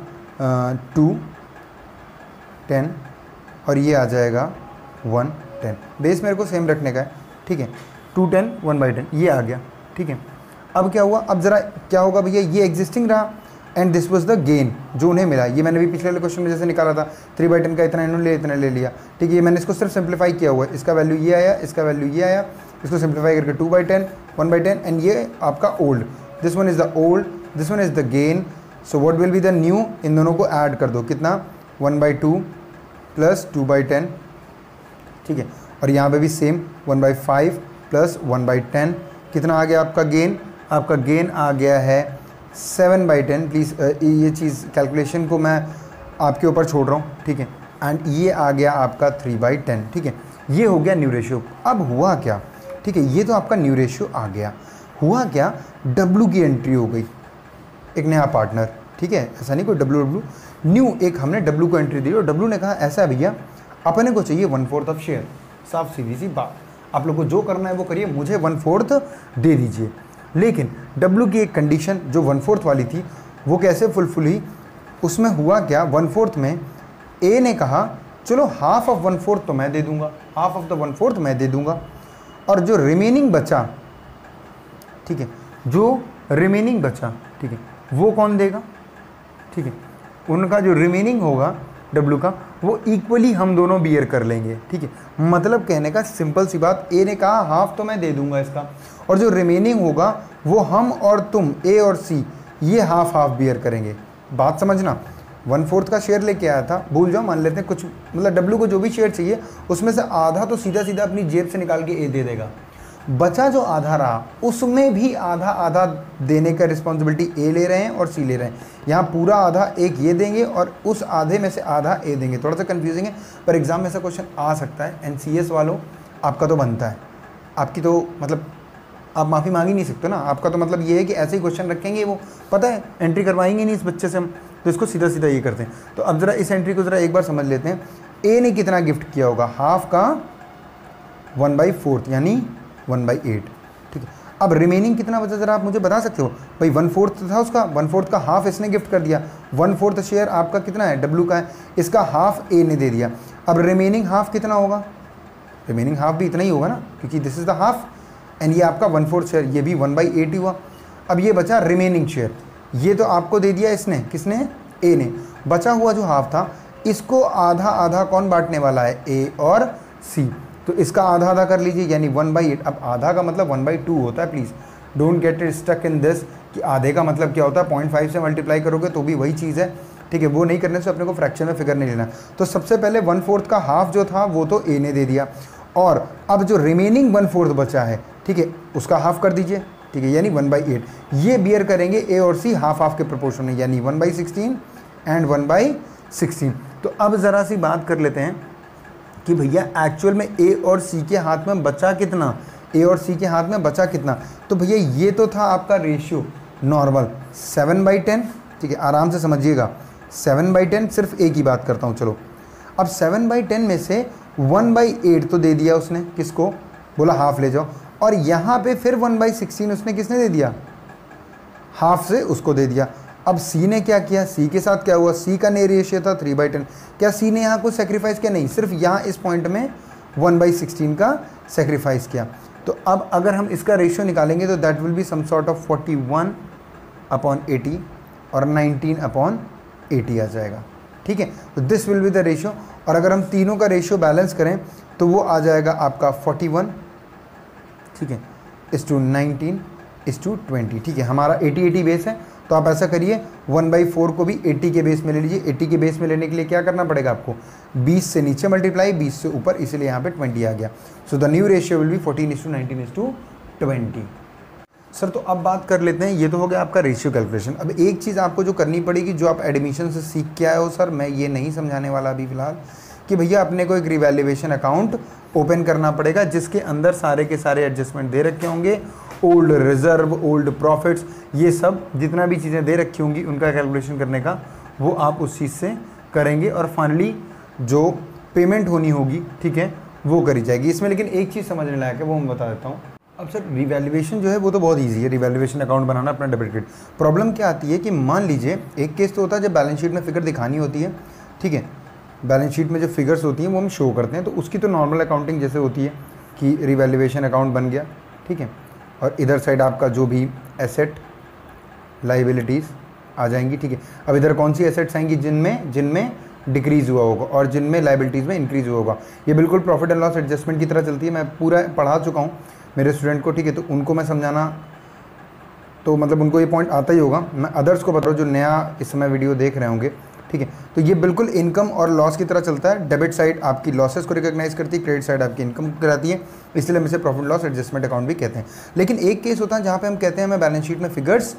210 और ये आ जाएगा 110। बेस मेरे को सेम रखने का है, ठीक है। 210 1/10 ये आ गया, ठीक है। अब क्या हुआ, अब ज़रा क्या होगा भैया, ये एग्जिस्टिंग रहा and this was the gain जो उन्हें मिला। ये मैंने भी पिछले वाले क्वेश्चन में जैसे निकाला था 3/10 का इतना ले लिया, ठीक है। ये मैंने इसको सिर्फ सिंप्लीफाई किया हुआ है, इसका वैल्यू ये आया, इसका वैल्यू ये आया, इसको सिंप्लीफाई करके 2/10 1/10 एंड ये आपका old, this one is the old, this one is the gain. So what will be the new, इन दोनों को ऐड कर दो, कितना 1/2 प्लस 2/10, ठीक है। और यहाँ पे भी सेम 1/5 प्लस 1/10, कितना आ गया आपका गेन, आपका गेन आ गया है 7/10। प्लीज़ ये चीज़ कैलकुलेशन को मैं आपके ऊपर छोड़ रहा हूँ, ठीक है। एंड ये आ गया आपका 3/10, ठीक है। ये हो गया न्यू रेशियो। अब हुआ क्या, ठीक है, ये तो आपका न्यू रेशियो आ गया। हुआ क्या, डब्लू की एंट्री हो गई, एक नया पार्टनर, ठीक है। ऐसा नहीं कोई डब्लू न्यू, एक हमने डब्लू को एंट्री दी और डब्लू ने कहा ऐसा है भैया अपने को चाहिए 1/4 ऑफ शेयर। साफ सीधी सी बात, आप लोग को जो करना है वो करिए, मुझे 1/4 दे दीजिए। लेकिन डब्लू की एक कंडीशन जो 1/4 वाली थी वो कैसे फुलफिल हुई, उसमें हुआ क्या, 1/4 में ए ने कहा चलो हाफ ऑफ 1/4 तो मैं दे दूंगा, हाफ ऑफ द 1/4 मैं दे दूंगा, और जो रिमेनिंग बचा, ठीक है, जो रिमेनिंग बचा, ठीक है, वो कौन देगा, ठीक है, उनका जो रिमेनिंग होगा डब्ल्यू का वो इक्वली हम दोनों बियर कर लेंगे, ठीक है। मतलब कहने का सिंपल सी बात, ए ने कहा हाफ तो मैं दे दूंगा इसका, और जो रिमेनिंग होगा वो हम और तुम ए और सी ये हाफ हाफ बियर करेंगे। बात समझना, 1/4 का शेयर लेके आया था, भूल जाओ, मान लेते हैं कुछ, मतलब डब्ल्यू को जो भी शेयर चाहिए उसमें से आधा तो सीधा सीधा अपनी जेब से निकाल के ए दे देगा, बचा जो आधा रहा उसमें भी आधा आधा देने का रिस्पॉन्सिबिलिटी ए ले रहे हैं और सी ले रहे हैं। यहाँ पूरा आधा एक ये देंगे और उस आधे में से आधा ए देंगे। थोड़ा सा कंफ्यूजिंग है पर एग्जाम में ऐसा क्वेश्चन आ सकता है। एनसीएस वालों आपका तो बनता है, आपकी तो मतलब आप माफ़ी मांग ही नहीं सकते ना, आपका तो मतलब ये है कि ऐसे ही क्वेश्चन रखेंगे, वो पता है एंट्री करवाएंगे नहीं इस बच्चे से हम, तो इसको सीधा सीधा ये करते हैं। तो अब ज़रा इस एंट्री को ज़रा एक बार समझ लेते हैं। ए ने कितना गिफ्ट किया होगा, हाफ का 1/4 यानी 1/8, ठीक है। अब रिमेनिंग कितना बचा ज़रा आप मुझे बता सकते हो भाई, 1/4 था उसका, 1/4 का हाफ इसने गिफ्ट कर दिया, 1/4 शेयर आपका कितना है डब्ल्यू का है, इसका हाफ ए ने दे दिया। अब रिमेनिंग हाफ कितना होगा, रिमेनिंग हाफ भी इतना ही होगा ना, क्योंकि this is the half and ये आपका 1/4 शेयर, ये भी 1/8 ही हुआ। अब ये बचा रिमेनिंग शेयर, ये तो आपको दे दिया इसने, किसने, ए ने। बचा हुआ जो हाफ था इसको आधा आधा कौन बांटने वाला है, ए और सी, तो इसका आधा आधा कर लीजिए यानी 1/8। अब आधा का मतलब 1/2 होता है, please don't get it stuck in this कि आधे का मतलब क्या होता है, 0.5 से मल्टीप्लाई करोगे तो भी वही चीज़ है, ठीक है। वो नहीं करने से अपने को फ्रैक्शन में फिगर नहीं लेना। तो सबसे पहले 1/4 का हाफ जो था वो तो ए ने दे दिया, और अब जो रिमेनिंग 1/4 बचा है, ठीक है, उसका हाफ कर दीजिए, ठीक है, यानी 1/8। ये बियर करेंगे ए और सी हाफ हाफ के प्रोपोर्शन में, यानी 1/16 एंड 1/16। तो अब ज़रा सी बात कर लेते हैं कि भैया एक्चुअल में ए और सी के हाथ में बचा कितना, ए और सी के हाथ में बचा कितना। तो भैया ये तो था आपका रेशियो नॉर्मल 7/10, ठीक है, आराम से समझिएगा 7/10। सिर्फ ए की बात करता हूँ, चलो अब 7/10 में से 1/8 तो दे दिया उसने, किसको, बोला हाफ ले जाओ, और यहाँ पे फिर 1/16 उसने किसने दे दिया, हाफ से उसको दे दिया। अब सी ने क्या किया, सी के साथ क्या हुआ, सी का नए रेशियो था 3/10, क्या सी ने यहाँ कुछ सेक्रीफाइस किया, नहीं, सिर्फ यहाँ इस पॉइंट में 1/16 का सेक्रीफाइस किया। तो अब अगर हम इसका रेशियो निकालेंगे तो that will be some sort of 41/80 और 19/80 आ जाएगा, ठीक है। तो this will be the ratio, और अगर हम तीनों का रेशियो बैलेंस करें तो वो आ जाएगा आपका 41, ठीक है, /19 /20, ठीक है। हमारा 80 बेस है, तो आप ऐसा करिए 1/4 को भी 80 के बेस में ले लीजिए। 80 के बेस में लेने के लिए क्या करना पड़ेगा आपको, 20 से नीचे मल्टीप्लाई 20 से ऊपर, इसलिए यहाँ पे 20 आ गया। So the new ratio will be 14:19:20। Sir तो अब बात कर लेते हैं, ये तो हो गया आपका रेशियो कैलकुलेशन। अब एक चीज़ आपको जो करनी पड़ेगी, जो आप एडमिशन से सीख के आए हो, सर मैं ये नहीं समझाने वाला अभी फ़िलहाल, कि भैया अपने को एक रिवैल्यूएशन अकाउंट ओपन करना पड़ेगा जिसके अंदर सारे के सारे एडजस्टमेंट दे रखे होंगे, ओल्ड रिजर्व, ओल्ड प्रॉफिट्स, ये सब जितना भी चीज़ें दे रखी होंगी उनका कैलकुलेशन करने का वो आप उस चीज़ से करेंगे, और फाइनली जो पेमेंट होनी होगी, ठीक है, वो करी जाएगी इसमें। लेकिन एक चीज़ समझने लायक है, वो मैं बता देता हूँ। अब सर रिवैल्यूएशन जो है वो तो बहुत ईजी है, रिवैल्यूएशन अकाउंट बनाना अपना डेबिट क्रेडिट। प्रॉब्लम क्या आती है कि मान लीजिए एक केस तो होता है जब बैलेंस शीट में फिगर दिखानी होती है, ठीक है, बैलेंस शीट में जो फिगर्स होती हैं वो हम शो करते हैं, तो उसकी तो नॉर्मल अकाउंटिंग जैसे होती है कि रिवैल्यूएशन अकाउंट बन गया, ठीक है, और इधर साइड आपका जो भी एसेट लाइबिलिटीज़ आ जाएंगी, ठीक है। अब इधर कौन सी एसेट्स आएंगी, जिनमें डिक्रीज़ हुआ होगा और जिनमें लाइबिलिटीज़ में इंक्रीज़ हुआ होगा। ये बिल्कुल प्रॉफिट एंड लॉस एडजस्टमेंट की तरह चलती है, मैं पूरा पढ़ा चुका हूँ मेरे स्टूडेंट को, ठीक है, तो उनको मैं समझाना, तो मतलब उनको ये पॉइंट आता ही होगा। मैं अदर्स को बता रहा हूँ जो नया इस समय वीडियो देख रहे होंगे, ठीक है। तो ये बिल्कुल इनकम और लॉस की तरह चलता है। डेबिट साइड आपकी लॉसेस को रिकॉग्नाइज करती है, क्रेडिट साइड आपकी इनकम कराती है, इसलिए हम इसे प्रॉफिट लॉस एडजस्टमेंट अकाउंट भी कहते हैं। लेकिन एक केस होता है जहाँ पे हम कहते हैं हमें बैलेंस शीट में फिगर्स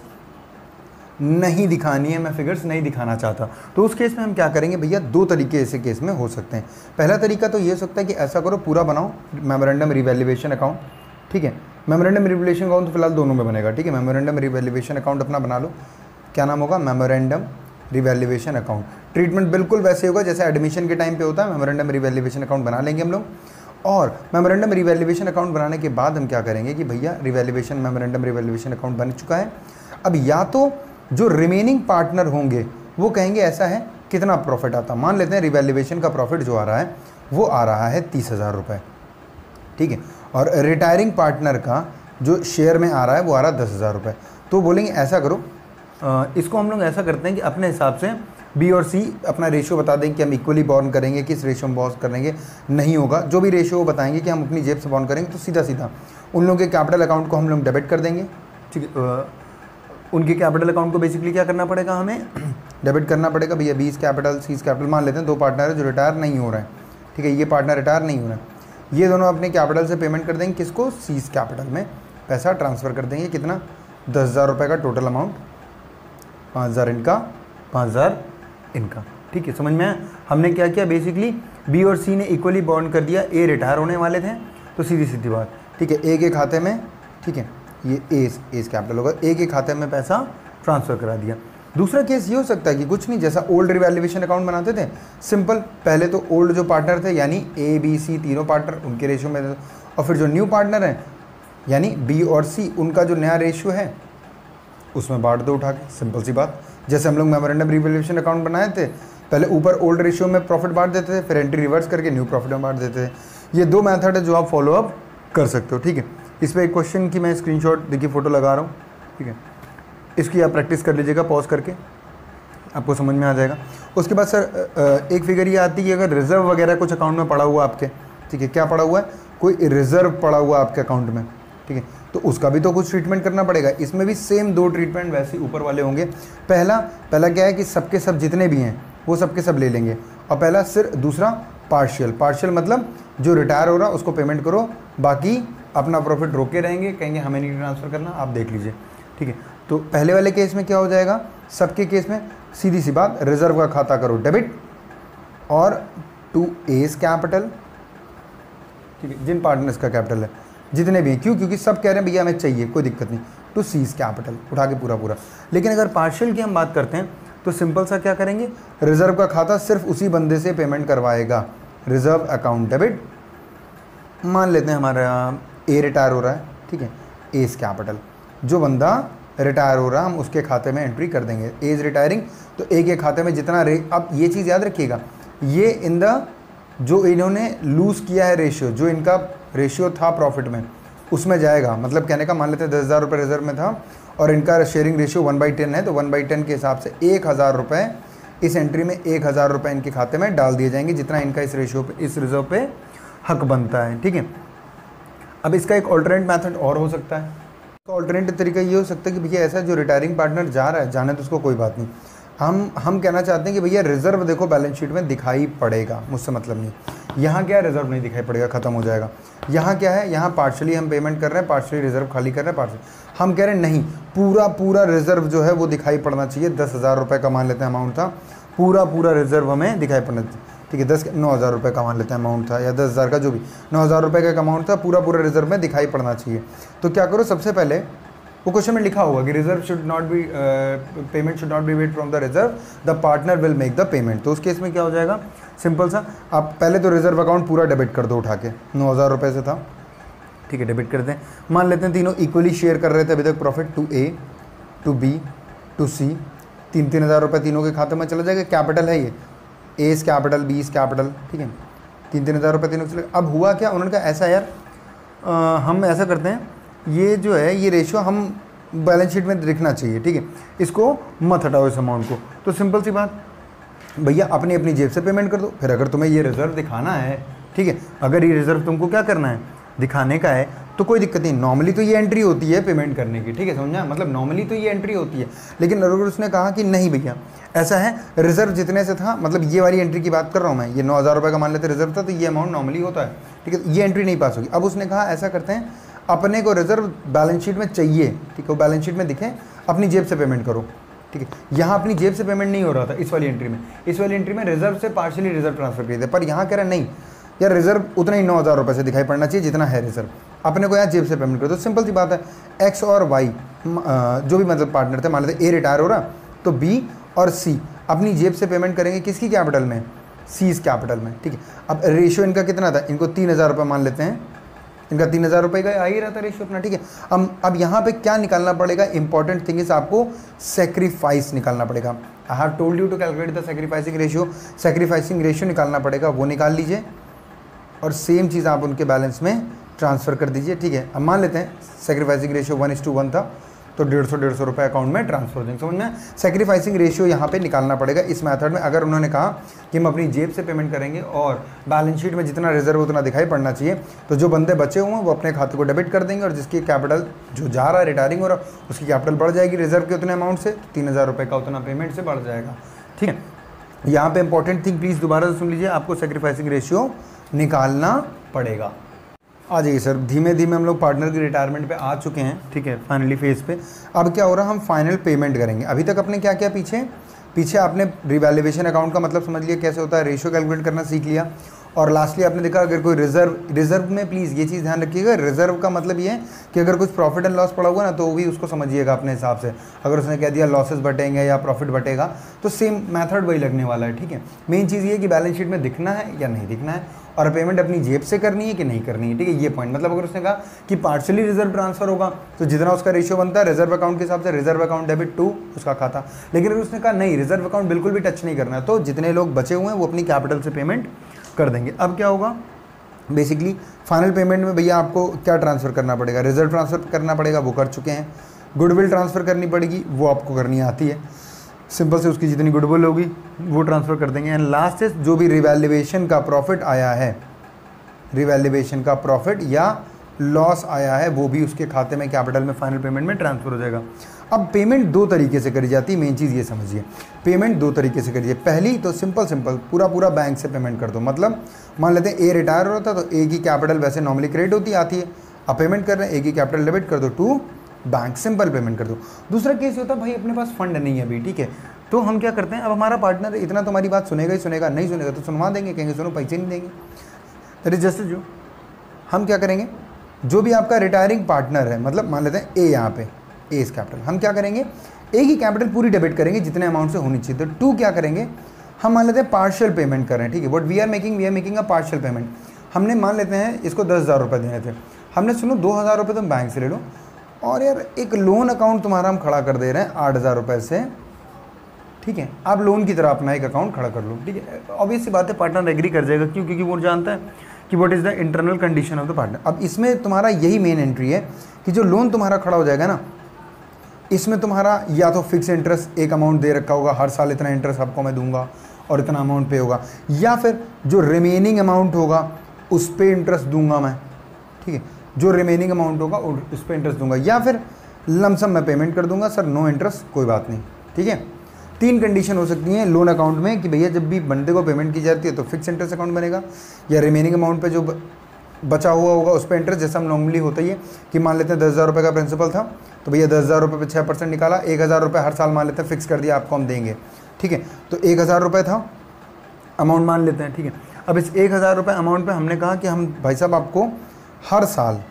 नहीं दिखानी है, मैं फिगर्स नहीं दिखाना चाहता, तो उस केस में हम क्या करेंगे भैया, दो तरीके ऐसे केस में हो सकते हैं। पहला तरीका तो ये हो सकता है कि ऐसा करो, पूरा बनाओ मेमोरेंडम रिवैल्यूएशन अकाउंट, ठीक है। मेमोरेंडम रिवैल्यूएशन अकाउंट तो फिलहाल दोनों में बनेगा, ठीक है। मेमोरेंडम रिवैल्यूएशन अकाउंट अपना बना लो, क्या नाम होगा, मेमोरेंडम रिवैल्यूएशन अकाउंट। ट्रीटमेंट बिल्कुल वैसे होगा जैसे एडमिशन के टाइम पे होता है, मेमोरेंडम रिवैल्यूएशन अकाउंट बना लेंगे हम लोग। और मेमोरेंडम रिवैल्यूएशन अकाउंट बनाने के बाद हम क्या करेंगे कि भैया रिवैल्यूएशन मेमोरेंडम रिवैल्यूएशन अकाउंट बन चुका है। अब या तो जो रिमेनिंग पार्टनर होंगे वो कहेंगे ऐसा है कितना प्रॉफिट आता। मान लेते हैं रिवैल्यूएशन का प्रॉफिट जो आ रहा है वो आ रहा है 30,000 रुपये, ठीक है, और रिटायरिंग पार्टनर का जो शेयर में आ रहा है वो आ रहा है 10,000 रुपये। तो बोलेंगे ऐसा करो, इसको हम लोग ऐसा करते हैं कि अपने हिसाब से बी और सी अपना रेशियो बता दें कि हम इक्वली बॉर्न करेंगे, किस रेशियो में बॉर्न करेंगे, नहीं होगा जो भी रेशियो वो बताएंगे कि हम अपनी जेब से बॉर्न करेंगे, तो सीधा सीधा उन लोगों के कैपिटल अकाउंट को हम लोग डेबिट कर देंगे, ठीक है। उनके कैपिटल अकाउंट को बेसिकली क्या करना पड़ेगा, हमें डेबिट करना पड़ेगा। भैया बीस कैपिटल सीज कैपिटल, मान लेते हैं दो पार्टनर है जो रिटायर नहीं हो रहे हैं, ठीक है, ये पार्टनर रिटायर नहीं हो रहा है, ये दोनों अपने कैपिटल से पेमेंट कर देंगे, किसको, सीज कैपिटल में पैसा ट्रांसफ़र कर देंगे। कितना, 10,000 रुपये का टोटल अमाउंट, 5,000 इनका, 5,000 इनका, ठीक है। समझ में आया। हमने क्या किया, बेसिकली बी और सी ने इक्वली बॉन्ड कर दिया, ए रिटायर होने वाले थे तो सीधी सीधी बात, ठीक है, ए के खाते में, ठीक है, ये एज कैपिटल होगा, ए के खाते में पैसा ट्रांसफ़र करा दिया। दूसरा केस ये हो सकता है कि कुछ नहीं, जैसा ओल्ड रिवैल्यूएशन अकाउंट बनाते थे, सिंपल, पहले तो ओल्ड जो पार्टनर थे यानी ए बी सी तीनों पार्टनर उनके रेशियो में, और फिर जो न्यू पार्टनर हैं यानी बी और सी उनका जो नया रेशियो है उसमें बांट दो उठा के, सिंपल सी बात। जैसे हम लोग मेमोरेंडम रिवैल्यूएशन अकाउंट बनाए थे, पहले ऊपर ओल्ड रेशियो में प्रॉफिट बांट देते थे, फिर एंट्री रिवर्स करके न्यू प्रॉफिट में बांट देते थे। ये दो मेथड है जो आप फॉलो अप कर सकते हो, ठीक है। इस पर एक क्वेश्चन की मैं स्क्रीनशॉट देखिए फ़ोटो लगा रहा हूँ, ठीक है, इसकी आप प्रैक्टिस कर लीजिएगा पॉज करके, आपको समझ में आ जाएगा। उसके बाद सर एक फिगर ये आती है कि अगर रिजर्व वगैरह कुछ अकाउंट में पड़ा हुआ आपके, ठीक है, क्या पड़ा हुआ है, कोई रिजर्व पड़ा हुआ आपके अकाउंट में, ठीक है, तो उसका भी तो कुछ ट्रीटमेंट करना पड़ेगा। इसमें भी सेम दो ट्रीटमेंट वैसे ऊपर वाले होंगे। पहला क्या है कि सबके सब जितने भी हैं वो सबके सब ले लेंगे, और पहला सिर्फ, दूसरा पार्शियल मतलब जो रिटायर हो रहा उसको पेमेंट करो, बाकी अपना प्रॉफिट रोके रहेंगे, कहेंगे हमें नहीं ट्रांसफ़र करना, आप देख लीजिए, ठीक है। तो पहले वाले केस में क्या हो जाएगा, सबके केस में सीधी सी बात, रिजर्व का खाता करो डेबिट, और टू एज कैपिटल, ठीक है, जिन पार्टनर्स का कैपिटल है जितने भी हैं, क्योंकि सब कह रहे हैं भैया हमें चाहिए, कोई दिक्कत नहीं, टू सीज कैपिटल उठा के पूरा। लेकिन अगर पार्शियल की हम बात करते हैं तो सिंपल सा क्या करेंगे, रिजर्व का खाता सिर्फ उसी बंदे से पेमेंट करवाएगा, रिजर्व अकाउंट डेबिट। मान लेते हैं हमारा ए रिटायर हो रहा है, ठीक है, एज कैपिटल, जो बंदा रिटायर हो रहा है हम उसके खाते में एंट्री कर देंगे, एज रिटायरिंग, तो ए के खाते में जितना अब ये चीज़ याद रखिएगा, ये इन द जो इन्होंने लूज़ किया है रेशियो, जो इनका रेशियो था प्रॉफिट में उसमें जाएगा। मतलब कहने का, मान लेते हैं 10,000 रुपये रिजर्व में था और इनका शेयरिंग रेशियो 1/10 है, तो 1/10 के हिसाब से 1,000 रुपये इस एंट्री में 1,000 रुपये इनके खाते में डाल दिए जाएंगे, जितना इनका इस रेशियो पे, इस रिजर्व पे हक बनता है, ठीक है। अब इसका एक ऑल्टरनेट मैथड और हो सकता है, इसका ऑल्टरनेट तरीका ये हो सकता है कि भैया ऐसा जो रिटायरिंग पार्टनर जा रहा है, जाने तो उसको कोई बात नहीं, हम कहना चाहते हैं कि भैया रिजर्व देखो बैलेंस शीट में दिखाई पड़ेगा, मुझसे मतलब नहीं, यहाँ क्या है, रिजर्व नहीं दिखाई पड़ेगा, ख़त्म हो जाएगा। यहाँ क्या है, यहाँ पार्शली हम पेमेंट कर रहे हैं, पार्शली रिजर्व खाली कर रहे हैं, पार्शली हम कह रहे हैं नहीं, पूरा रिजर्व जो है वो दिखाई पड़ना चाहिए। 10,000 रुपये का मान लेते हैं अमाउंट था, पूरा रिजर्व हमें दिखाई पड़ना चाहिए, ठीक है। 9,000 रुपये का मान लेते हैं अमाउंट था, या 10,000 का, जो भी 9,000 रुपये का अमाउंट था, पूरा रिजर्व में दिखाई पड़ना चाहिए। तो क्या करो, सबसे पहले वो क्वेश्चन में लिखा होगा कि reserve should not be, payment should not be wait from the reserve, the partner will make the payment. तो उस केस में क्या हो जाएगा, सिंपल सा, आप पहले तो रिजर्व अकाउंट पूरा डेबिट कर दो उठा के, 9,000 रुपये से था, ठीक है, डेबिट करते हैं। मान लेते हैं तीनों इक्वली शेयर कर रहे थे अभी तक profit, to A, to B, to C, 3,000 रुपये तीनों के खाते में चला जाएगा। कैपिटल है ये, एज कैपिटल, बीस कैपिटल, ठीक है, 3,000 रुपये तीनों चले। अब हुआ क्या, उन्होंने कहा ऐसा यार, हम ऐसा करते हैं, ये जो है ये रेशियो हम बैलेंस शीट में दिखना चाहिए, ठीक है, इसको मत हटाओ इस अमाउंट को। तो सिंपल सी बात, भैया अपनी जेब से पेमेंट कर दो। फिर अगर तुम्हें ये रिजर्व दिखाना है, ठीक है, अगर ये रिजर्व तुमको क्या करना है, दिखाने का है, तो कोई दिक्कत नहीं, नॉर्मली तो ये एंट्री होती है पेमेंट करने की, ठीक है, समझा, मतलब नॉर्मली तो ये एंट्री होती है। लेकिन अगर उसने कहा कि नहीं भैया ऐसा है, रिजर्व जितने से था, मतलब ये वाली एंट्री की बात कर रहा हूँ मैं, ये 9,000 रुपये का मान लेते रिजर्व था, तो ये अमाउंट नॉर्मली होता है, ठीक है, ये एंट्री नहीं पास होगी। अब उसने कहा ऐसा करते हैं, अपने को रिजर्व बैलेंस शीट में चाहिए, ठीक है, वो बैलेंस शीट में दिखे, अपनी जेब से पेमेंट करो, ठीक है। यहाँ अपनी जेब से पेमेंट नहीं हो रहा था इस वाली एंट्री में, इस वाली एंट्री में रिजर्व से पार्शियली रिजर्व ट्रांसफर किए थे, पर यहाँ कह रहा नहीं यार, रिजर्व उतना ही 9,000 रुपये से दिखाई पड़ना चाहिए जितना है रिजर्व, अपने को यहाँ जेब से पेमेंट करो। तो सिंपल सी बात है, एक्स और वाई जो भी मतलब पार्टनर थे, मान लेते ए रिटायर हो रहा, तो बी और सी अपनी जेब से पेमेंट करेंगे, किसकी कैपिटल में, सीज कैपिटल में, ठीक है। अब रेशियो इनका कितना था, इनको 3,000 रुपये मान लेते हैं, इनका 3,000 रुपये का आ ही रहता रेशियो अपना, ठीक है। अब यहाँ पे क्या निकालना पड़ेगा, इंपॉर्टेंट थिंग इज आपको सेक्रीफाइस निकालना पड़ेगा। I have told you to calculate the sacrificing ratio, sacrificing ratio निकालना पड़ेगा, वो निकाल लीजिए और सेम चीज़ आप उनके बैलेंस में ट्रांसफ़र कर दीजिए, ठीक है। अब मान लेते हैं सेक्रीफाइसिंग रेशियो 1:1 था, तो 150 रुपये अकाउंट में ट्रांसफर हो जाएंगे। समझ में, सेक्रीफाइसिंग रेशियो यहाँ पे निकालना पड़ेगा इस मेथड में। अगर उन्होंने कहा कि हम अपनी जेब से पेमेंट करेंगे और बैलेंस शीट में जितना रिजर्व उतना दिखाई पड़ना चाहिए, तो जो बंदे बचे हुए हैं वो अपने खाते को डेबिट कर देंगे और जिसकी कैपिटल जो जा रहा है रिटायरिंग हो रहा है उसकी कैपिटल बढ़ जाएगी रिजर्व के उतने अमाउंट से, 3,000 रुपये का उतना पेमेंट से बढ़ जाएगा, ठीक है। यहाँ पे इंपॉर्टेंट थिंग प्लीज़ दोबारा से सुन लीजिए, आपको सेक्रीफाइसिंग रेशियो निकालना पड़ेगा। आ जाइए सर, धीमे धीमे हम लोग पार्टनर की रिटायरमेंट पे आ चुके हैं, ठीक है, फाइनली फेज पे। अब क्या हो रहा है, हम फाइनल पेमेंट करेंगे। अभी तक अपने क्या किया, पीछे आपने रिवैल्यूएशन अकाउंट का मतलब समझ लिया कैसे होता है, रेशियो कैलकुलेट करना सीख लिया, और लास्टली आपने देखा अगर कोई रिजर्व में प्लीज़ ये चीज़ ध्यान रखिएगा, रिजर्व का मतलब ये है कि अगर कुछ प्रॉफिट एंड लॉस पड़ा हुआ ना तो वो भी उसको समझिएगा अपने हिसाब से। अगर उसने कह दिया लॉसेस बटेंगे या प्रॉफिट बटेगा तो सेम मेथड वही लगने वाला है, ठीक है। मेन चीज़ ये है कि बैलेंस शीट में दिखना है या नहीं दिखना है, और पेमेंट अपनी जेब से करनी है कि नहीं करनी है, ठीक है, ये पॉइंट। मतलब अगर उसने कहा कि पार्शली रिजर्व ट्रांसफर होगा तो जितना उसका रेशियो बनता है रिजर्व अकाउंट के हिसाब से, रिजर्व अकाउंट डेबिट टू उसका खाता। लेकिन अगर उसने कहा नहीं रिजर्व अकाउंट बिल्कुल भी टच नहीं करना है, तो जितने लोग बचे हुए हैं वो अपनी कैपिटल से पेमेंट कर देंगे। अब क्या होगा, बेसिकली फाइनल पेमेंट में भैया आपको क्या ट्रांसफ़र करना पड़ेगा, रिजर्व ट्रांसफ़र करना पड़ेगा, वो कर चुके हैं। गुडविल ट्रांसफ़र करनी पड़ेगी, वो आपको करनी आती है, सिंपल से उसकी जितनी गुडविल होगी वो ट्रांसफ़र कर देंगे। एंड लास्ट इज जो भी रिवैल्यूएशन का प्रॉफिट आया है, रिवैल्यूएशन का प्रॉफिट या लॉस आया है, वो भी उसके खाते में कैपिटल में फाइनल पेमेंट में ट्रांसफ़र हो जाएगा। अब पेमेंट दो तरीके से करी जाती है, मेन चीज़ ये समझिए, पेमेंट दो तरीके से करिए। पहली तो सिंपल पूरा बैंक से पेमेंट कर दो। मतलब मान लेते हैं ए रिटायर हो रहा था तो ए की कैपिटल वैसे नॉर्मली क्रेडिट होती आती है, अब पेमेंट कर रहे हैं, ए की कैपिटल डेबिट कर दो टू बैंक, सिंपल पेमेंट कर दो। दूसरा केस होता है भाई अपने पास फंड नहीं है अभी, ठीक है, तो हम क्या करते हैं, अब हमारा पार्टनर इतना तो हमारी बात सुनेगा ही सुनेगा, नहीं सुनेगा तो सुनवा देंगे, कहेंगे सुनो पैसे नहीं देंगे। दैट इज जस्ट जो हम क्या करेंगे, जो भी आपका रिटायरिंग पार्टनर है, मतलब मान लेते हैं ए, यहाँ पे ए इस कैपिटल, हम क्या करेंगे, ए की कैपिटल पूरी डेबिट करेंगे जितने अमाउंट से होनी चाहिए। तो टू क्या करेंगे, हम मान लेते हैं पार्शियल पेमेंट कर रहे हैं, ठीक है, but we are making a partial payment. हमने मान लेते हैं इसको 10,000 रुपये देने थे, हमने सुनो 2,000 रुपये तुम बैंक से ले लो, और यार एक लोन अकाउंट तुम्हारा हम खड़ा कर दे रहे हैं 8,000 रुपये से, ठीक है, आप लोन की तरह अपना एक अकाउंट खड़ा कर लो, ठीक है। ऑब्वियस सी बात है पार्टनर एग्री कर जाएगा, क्यों, क्योंकि वो जानता है कि what is the internal condition of the partner. अब इसमें तुम्हारा यही मेन एंट्री है कि जो लोन तुम्हारा खड़ा हो जाएगा ना, इसमें तुम्हारा या तो फिक्स इंटरेस्ट एक अमाउंट दे रखा होगा, हर साल इतना इंटरेस्ट आपको मैं दूंगा और इतना अमाउंट पे होगा, या फिर जो रिमेनिंग अमाउंट होगा उस पर इंटरेस्ट दूंगा मैं, ठीक है, जो रिमेनिंग अमाउंट होगा उस पर इंटरेस्ट दूंगा, या फिर लमसम मैं पेमेंट कर दूंगा सर, नो इंटरेस्ट, कोई बात नहीं, ठीक है। तीन कंडीशन हो सकती हैं लोन अकाउंट में कि भैया जब भी बंदे को पेमेंट की जाती है तो फिक्स इंटरेस्ट अकाउंट बनेगा, या रिमेनिंग अमाउंट पे जो बचा हुआ होगा उस पर इंटरेस्ट, जैसा हम नॉर्मली होता ही है कि मान लेते हैं 10,000 रुपये का प्रिंसिपल था तो भैया 10,000 रुपये पे 6% निकाला, 1,000 रुपये हर साल मान लेते हैं फिक्स कर दिया आपको हम देंगे, ठीक है। तो 1,000 रुपये था अमाउंट मान लेते हैं, ठीक है। अब इस 1,000 रुपये अमाउंट पे हमने कहा कि हम भाई साहब आपको हर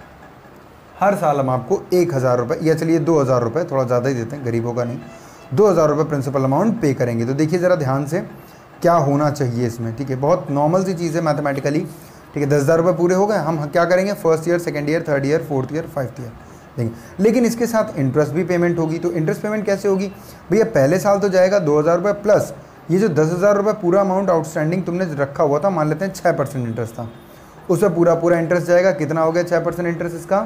साल हम आपको 1,000 रुपये, या चलिए 2,000 रुपये, थोड़ा ज़्यादा ही देते हैं, गरीबों का नहीं, 2,000 रुपये प्रिंसिपल अमाउंट पे करेंगे। तो देखिए ज़रा ध्यान से क्या होना चाहिए इसमें, ठीक है, बहुत नॉर्मल सी चीज़ है मैथमेटिकली, ठीक है। 10,000 रुपये पूरे हो गए, हम क्या करेंगे, first year, second year, third year, fourth year, fifth year देंगे। लेकिन इसके साथ इंटरेस्ट भी पेमेंट होगी। तो इंटरेस्ट पेमेंट कैसे होगी भैया, पहले साल तो जाएगा 2,000 रुपये प्लस ये जो 10,000 रुपये पूरा अमाउंट आउटस्टैंडिंग तुमने रखा हुआ था, मान लेते हैं 6% इंटरेस्ट था, उस पर पूरा इंटरेस्ट जाएगा। कितना हो गया 6% इंटरेस्ट इसका,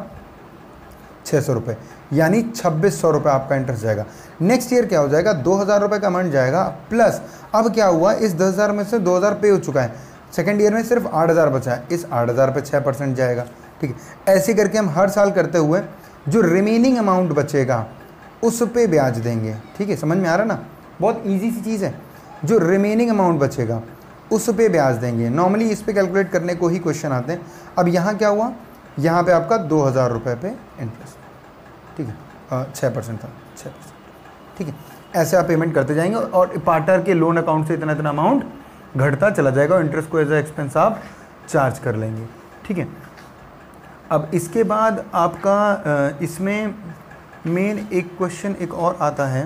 600 रुपये, यानी 2,600 रुपये आपका इंटरेस्ट जाएगा। नेक्स्ट ईयर क्या हो जाएगा, 2,000 रुपये का अमाउंट जाएगा प्लस, अब क्या हुआ, इस 10,000 में से 2,000 पे हो चुका है, सेकंड ईयर में सिर्फ 8,000 बचा है, इस 8,000 पे 6% जाएगा, ठीक है। ऐसे करके हम हर साल करते हुए जो रिमेनिंग अमाउंट बचेगा उस पर ब्याज देंगे, ठीक है, समझ में आ रहा ना, बहुत ईजी सी चीज़ है। जो रिमेनिंग अमाउंट बचेगा उस पर ब्याज देंगे। नॉर्मली इस पे कैलकुलेट करने को ही क्वेश्चन आते हैं। अब यहाँ क्या हुआ, यहाँ पे आपका 2,000 रुपये पे इंटरेस्ट, ठीक है, 6% था, 6%, ठीक है। ऐसे आप पेमेंट करते जाएंगे और पार्टनर के लोन अकाउंट से इतना अमाउंट घटता चला जाएगा और इंटरेस्ट को एज ए एक्सपेंस आप चार्ज कर लेंगे, ठीक है। अब इसके बाद आपका इसमें मेन एक क्वेश्चन एक और आता है,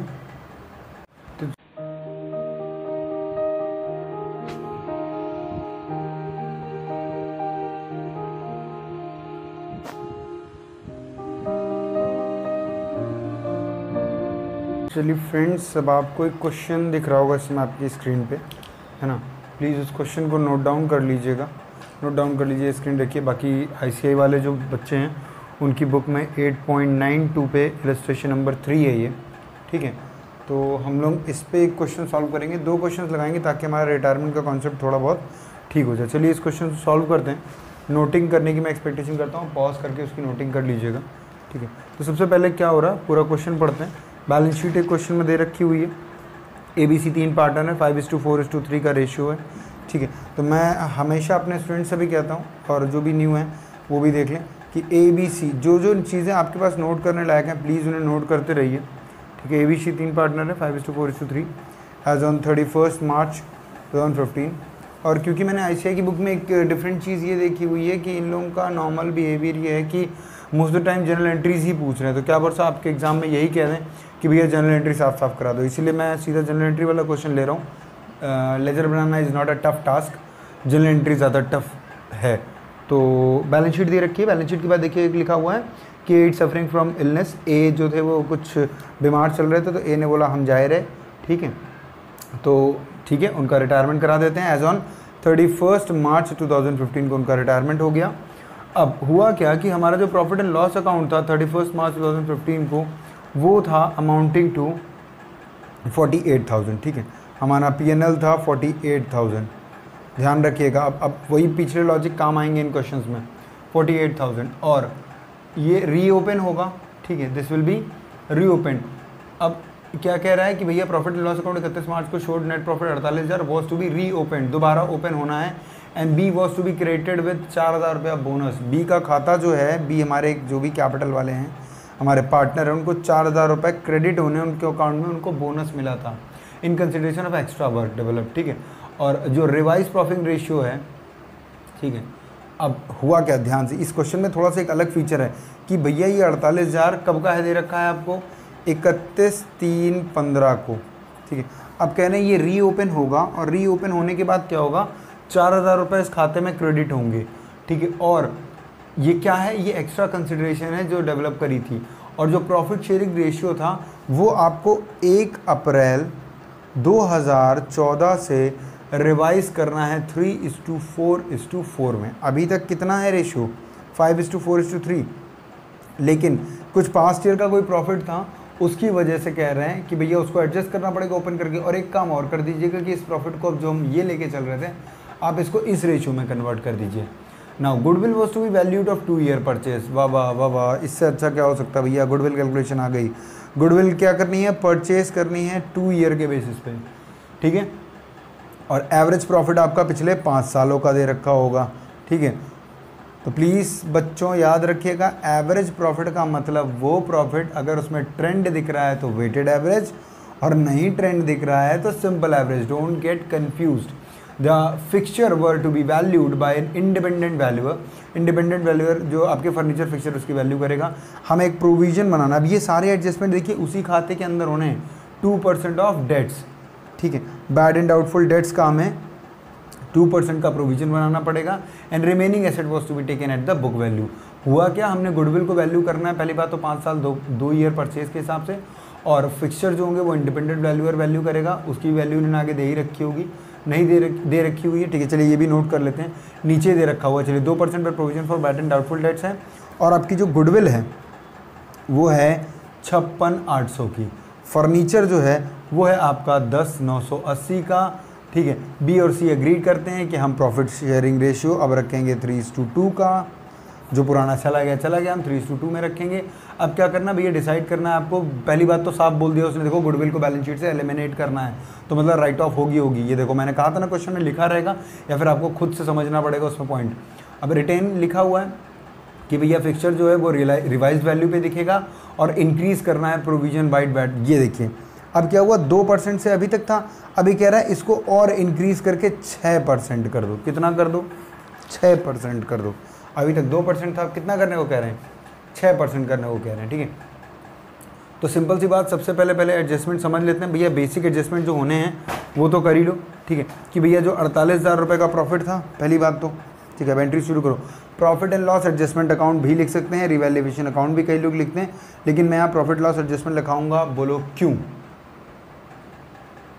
चलिए फ्रेंड्स, अब आपको एक क्वेश्चन दिख रहा होगा इसमें आपकी स्क्रीन पे, है ना। प्लीज़ उस क्वेश्चन को नोट डाउन कर लीजिएगा, नोट डाउन कर लीजिए, स्क्रीन रखिए। बाकी ICI वाले जो बच्चे हैं उनकी बुक में 8.92 पे इलस्ट्रेशन नंबर 3 है ये, ठीक है। तो हम लोग इस पे एक क्वेश्चन सॉल्व करेंगे, 2 क्वेश्चन लगाएंगे ताकि हमारा रिटायरमेंट का कॉन्सेप्ट थोड़ा बहुत ठीक हो जाए। चलिए इस क्वेश्चन को सॉल्व करते हैं। नोटिंग करने की मैं एक्सपेक्टेशन करता हूँ, पॉज करके उसकी नोटिंग कर लीजिएगा, ठीक है। तो सबसे पहले क्या हो रहा है, पूरा क्वेश्चन पढ़ते हैं। बैलेंस शीट एक क्वेश्चन में दे रखी हुई है, ABC 3 पार्टनर है, 5:4:3 का रेशियो है, ठीक है। तो मैं हमेशा अपने स्टूडेंट से भी कहता हूँ, और जो भी न्यू हैं वो भी देख लें कि ABC जो जो चीज़ें आपके पास नोट करने लायक हैं प्लीज़ उन्हें नोट करते रहिए, ठीक है। ABC 3 पार्टनर है, 5:4:3 एज ऑन 31 मार्च 2015। और क्योंकि मैंने ICI की बुक में एक डिफरेंट चीज़ ये देखी हुई है कि इन लोगों का नॉर्मल बिहेवियर ये है कि most of the time general entries ही पूछ रहे हैं। तो क्या वर्षा आपके एग्जाम में यही कह दें कि भैया जनरल एंट्री साफ साफ करा दो, इसीलिए मैं सीधा जनरल एंट्री वाला क्वेश्चन ले रहा हूँ। लेजर बनाना is not a tough task, general entry ज़्यादा टफ है। तो बैलेंस शीट दे रखी है, बैलेंस शीट के बाद देखिए एक लिखा हुआ है कि it suffering from illness. A जो थे वो कुछ बीमार चल रहे थे, तो ए ने बोला हम जाहिर है, ठीक है। तो ठीक है, उनका रिटायरमेंट करा देते हैं। एज ऑन 31 मार्च 2015 को उनका रिटायरमेंट हो गया। अब हुआ क्या कि हमारा जो प्रॉफिट एंड लॉस अकाउंट था 31 मार्च 2015 को, वो था अमाउंटिंग टू 48,000, ठीक है। हमारा P&L था 48,000, ध्यान रखिएगा। अब वही पिछले लॉजिक काम आएंगे इन क्वेश्चंस में। 48,000 और ये रीओपन होगा, ठीक है, दिस विल बी रीओपन। अब क्या कह रहा है कि भैया profit and loss account 31 March को showed net profit 48,000 was to be reopen, दोबारा ओपन होना है। And B was to be credited with 4,000 रुपया बोनस। बी का खाता जो है, बी हमारे जो भी कैपिटल वाले हैं, हमारे पार्टनर हैं, उनको 4,000 रुपये क्रेडिट होने उनके अकाउंट में, उनको बोनस मिला था in consideration of extra work develop, ठीक है। और जो रिवाइज प्रॉफिट रेशियो है, ठीक है। अब हुआ क्या, ध्यान से, इस क्वेश्चन में थोड़ा सा एक अलग फीचर है कि भैया ये 48,000 कब का है दे रखा है आपको, 31/3/15 को, ठीक है। अब कह रहे हैं ये रीओपन होगा, और रीओपन होने के बाद क्या होगा, 4,000 रुपये इस खाते में क्रेडिट होंगे, ठीक है। और ये क्या है, ये एक्स्ट्रा कंसिडरेशन है जो डेवलप करी थी। और जो प्रॉफिट शेयरिंग रेशियो था वो आपको 1 अप्रैल 2014 से रिवाइज करना है 3:4:4 में। अभी तक कितना है रेशियो, 5:4:3, लेकिन कुछ पास्ट ईयर का कोई प्रॉफिट था, उसकी वजह से कह रहे हैं कि भैया उसको एडजस्ट करना पड़ेगा ओपन करके। और एक काम और कर दीजिएगा कि इस प्रॉफिट को अब जो हम ये लेके चल रहे थे, आप इसको इस रेशियो में कन्वर्ट कर दीजिए। Now goodwill was to be valued of 2 year purchase. वाह वाह वाह वाह, इससे अच्छा क्या हो सकता है भैया, गुडविल कैलकुलेशन आ गई। गुडविल क्या करनी है, परचेज करनी है 2 ईयर के बेसिस पे, ठीक है। और एवरेज प्रॉफिट आपका पिछले 5 सालों का दे रखा होगा, ठीक है। तो प्लीज़ बच्चों याद रखिएगा, एवरेज प्रॉफिट का मतलब वो प्रॉफिट अगर उसमें ट्रेंड दिख रहा है तो वेटेड एवरेज, और नहीं ट्रेंड दिख रहा है तो simple average. Don't get confused. The fixture were to be valued by an independent valuer. Independent valuer जो आपके फर्नीचर फिक्सचर उसकी वैल्यू करेगा। हमें एक प्रोविजन बनाना। अब ये सारे एडजस्टमेंट देखिए उसी खाते के अंदर होने हैं। 2% ऑफ डेट्स, ठीक है, बैड एंड डाउटफुल डेट्स का हमें 2% का प्रोविजन बनाना पड़ेगा। And remaining asset was to be taken at the book value. हुआ क्या, हमने गुडविल को वैल्यू करना है, पहली बात तो 5 साल 2 ईयर परचेज के हिसाब से, और फिक्सचर जो होंगे वो इंडिपेंडेंट वैल्यूअर वैल्यू करेगा, उसकी वैल्यू इन्होंने आगे दे ही रखी होगी, नहीं दे रखी हुई है, ठीक है। चलिए ये भी नोट कर लेते हैं, नीचे दे रखा हुआ है। चलिए 2% पर provision for bad and doubtful debts है। और आपकी जो गुडविल है वो है 56,800 की। फर्नीचर जो है वो है आपका 10,980 का, ठीक है। बी और सी एग्री करते हैं कि हम प्रॉफिट शेयरिंग रेशियो अब रखेंगे 3:2 का। जो पुराना चला गया हम 3:2 में रखेंगे। अब क्या करना भैया, डिसाइड करना है आपको। पहली बात तो साफ बोल दिया उसने, देखो गुडविल को बैलेंस शीट से एलिमिनेट करना है, तो मतलब राइट ऑफ होगी। ये देखो मैंने कहा था ना, क्वेश्चन में लिखा रहेगा, या फिर आपको खुद से समझना पड़ेगा उसमें पॉइंट। अब रिटेन लिखा हुआ है कि भैया फिक्सचर जो है वो रिवाइज वैल्यू पे दिखेगा, और इंक्रीज़ करना है प्रोविजन बाइट बैट। ये देखिए अब क्या हुआ, 2% से अभी तक था, अभी कह रहा है इसको और इंक्रीज़ करके 6% कर दो। कितना कर दो, 6% कर दो। अभी तक 2% था, कितना करने को कह रहे हैं, 6% करने को कह रहे हैं, ठीक है। तो सिंपल सी बात, सबसे पहले एडजस्टमेंट समझ लेते हैं भैया। बेसिक एडजस्टमेंट जो होने हैं वो तो कर ही लो, ठीक है। कि भैया जो 48,000 रुपये का प्रॉफिट था, पहली बात तो, ठीक है। अब एंट्री शुरू करो। Profit and loss adjustment account भी लिख सकते हैं, रिवैल्यूएशन अकाउंट भी कई लोग लिखते हैं, लेकिन मैं यहाँ प्रॉफिट लॉस एडजस्टमेंट लिखाऊंगा। बोलो क्यों,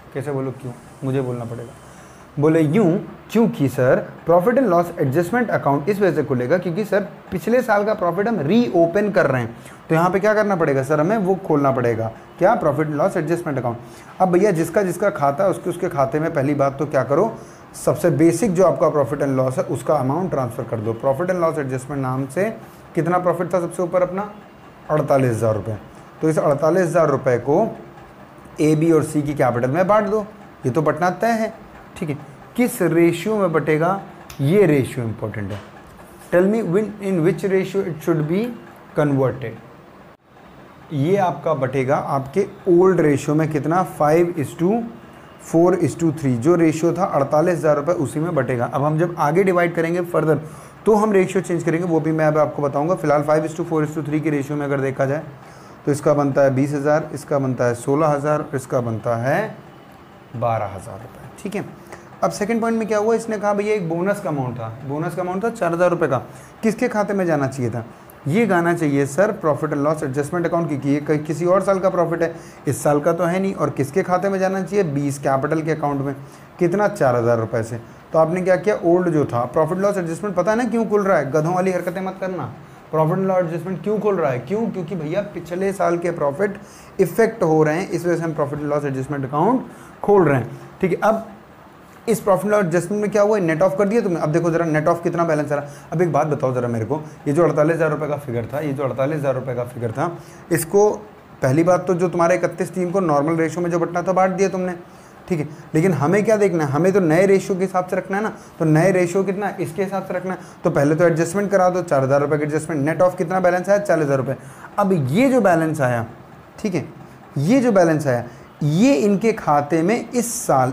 कैसे बोलो क्यों, मुझे बोलना पड़ेगा। बोले यूं, क्योंकि sir profit and loss adjustment account इस वजह से खुलेगा क्योंकि सर पिछले साल का प्रॉफिट हम रीओपन कर रहे हैं, तो यहाँ पे क्या करना पड़ेगा सर, हमें वो खोलना पड़ेगा, क्या, profit and loss adjustment account. अब भैया जिसका जिसका खाता है उसके खाते में पहली बात तो क्या करो, सबसे बेसिक जो आपका प्रॉफिट एंड लॉस है उसका अमाउंट ट्रांसफ़र कर दो। प्रॉफिट एंड लॉस एडजस्टमेंट नाम से कितना प्रॉफिट था सबसे ऊपर अपना, 48,000 रुपये। तो इस 48,000 रुपये को ए, बी और सी की कैपिटल में बांट दो, ये तो बटना तय है, ठीक है। किस रेशियो में बटेगा, ये रेशियो इंपॉर्टेंट है। Tell me in which ratio it should be converted. ये आपका बटेगा आपके ओल्ड रेशियो में कितना, 5:4:3 जो रेशियो था 48,000 रुपये उसी में बटेगा। अब हम जब आगे डिवाइड करेंगे फर्दर तो हम रेशियो चेंज करेंगे, वो भी मैं अब आपको बताऊंगा। फिलहाल 5:4:3 के रेशियो में अगर देखा जाए तो इसका बनता है 20,000, इसका बनता है 16,000, इसका बनता है 12,000 रुपये, ठीक है। अब सेकंड पॉइंट में क्या हुआ, इसने कहा भैया एक बोनस का अमाउंट था, बोनस का अमाउंट था 4,000 रुपये का, किसके खाते में जाना चाहिए था, ये गाना चाहिए sir profit and loss adjustment account की, ये किसी और साल का प्रॉफिट है, इस साल का तो है नहीं, और किसके खाते में जाना चाहिए, 20 कैपिटल के अकाउंट में, कितना, 4,000 रुपये से। तो आपने क्या किया, ओल्ड जो था प्रॉफिट लॉस एडजस्टमेंट, पता है ना क्यों खुल रहा है, गधों वाली हरकतें मत करना। प्रॉफिट एंड लॉस एडजस्टमेंट क्यों खुल रहा है, क्यों, क्योंकि भैया पिछले साल के प्रॉफिट इफेक्ट हो रहे हैं, इस वजह से हम profit and loss adjustment account खोल रहे हैं, ठीक है। अब इस प्रॉफिट एंड लॉस एडजस्टमेंट में क्या हुआ, नेट ऑफ कर दिया तुमने। अब देखो जरा नेट ऑफ कितना बैलेंस आ रहा है। अब एक बात बताओ जरा मेरे को, ये जो 48,000 रुपये का फिगर था, ये जो 48,000 रुपये का फिगर था, इसको पहली बात तो जो तुम्हारे 31/3 को नॉर्मल रेशियो में जो बटना था बांट दिया तुमने, ठीक है। लेकिन हमें क्या देखना है, हमें तो नए रेशियो के हिसाब से रखना है ना, तो नए रेशियो कितना, इसके हिसाब से रखना है। तो पहले तो एडजस्टमेंट करा दो, 4,000 रुपये का एडजस्टमेंट, नेट ऑफ कितना बैलेंस आया, 40,000 रुपये। अब ये जो बैलेंस आया, ठीक है, ये जो बैलेंस आया, ये इनके खाते में इस साल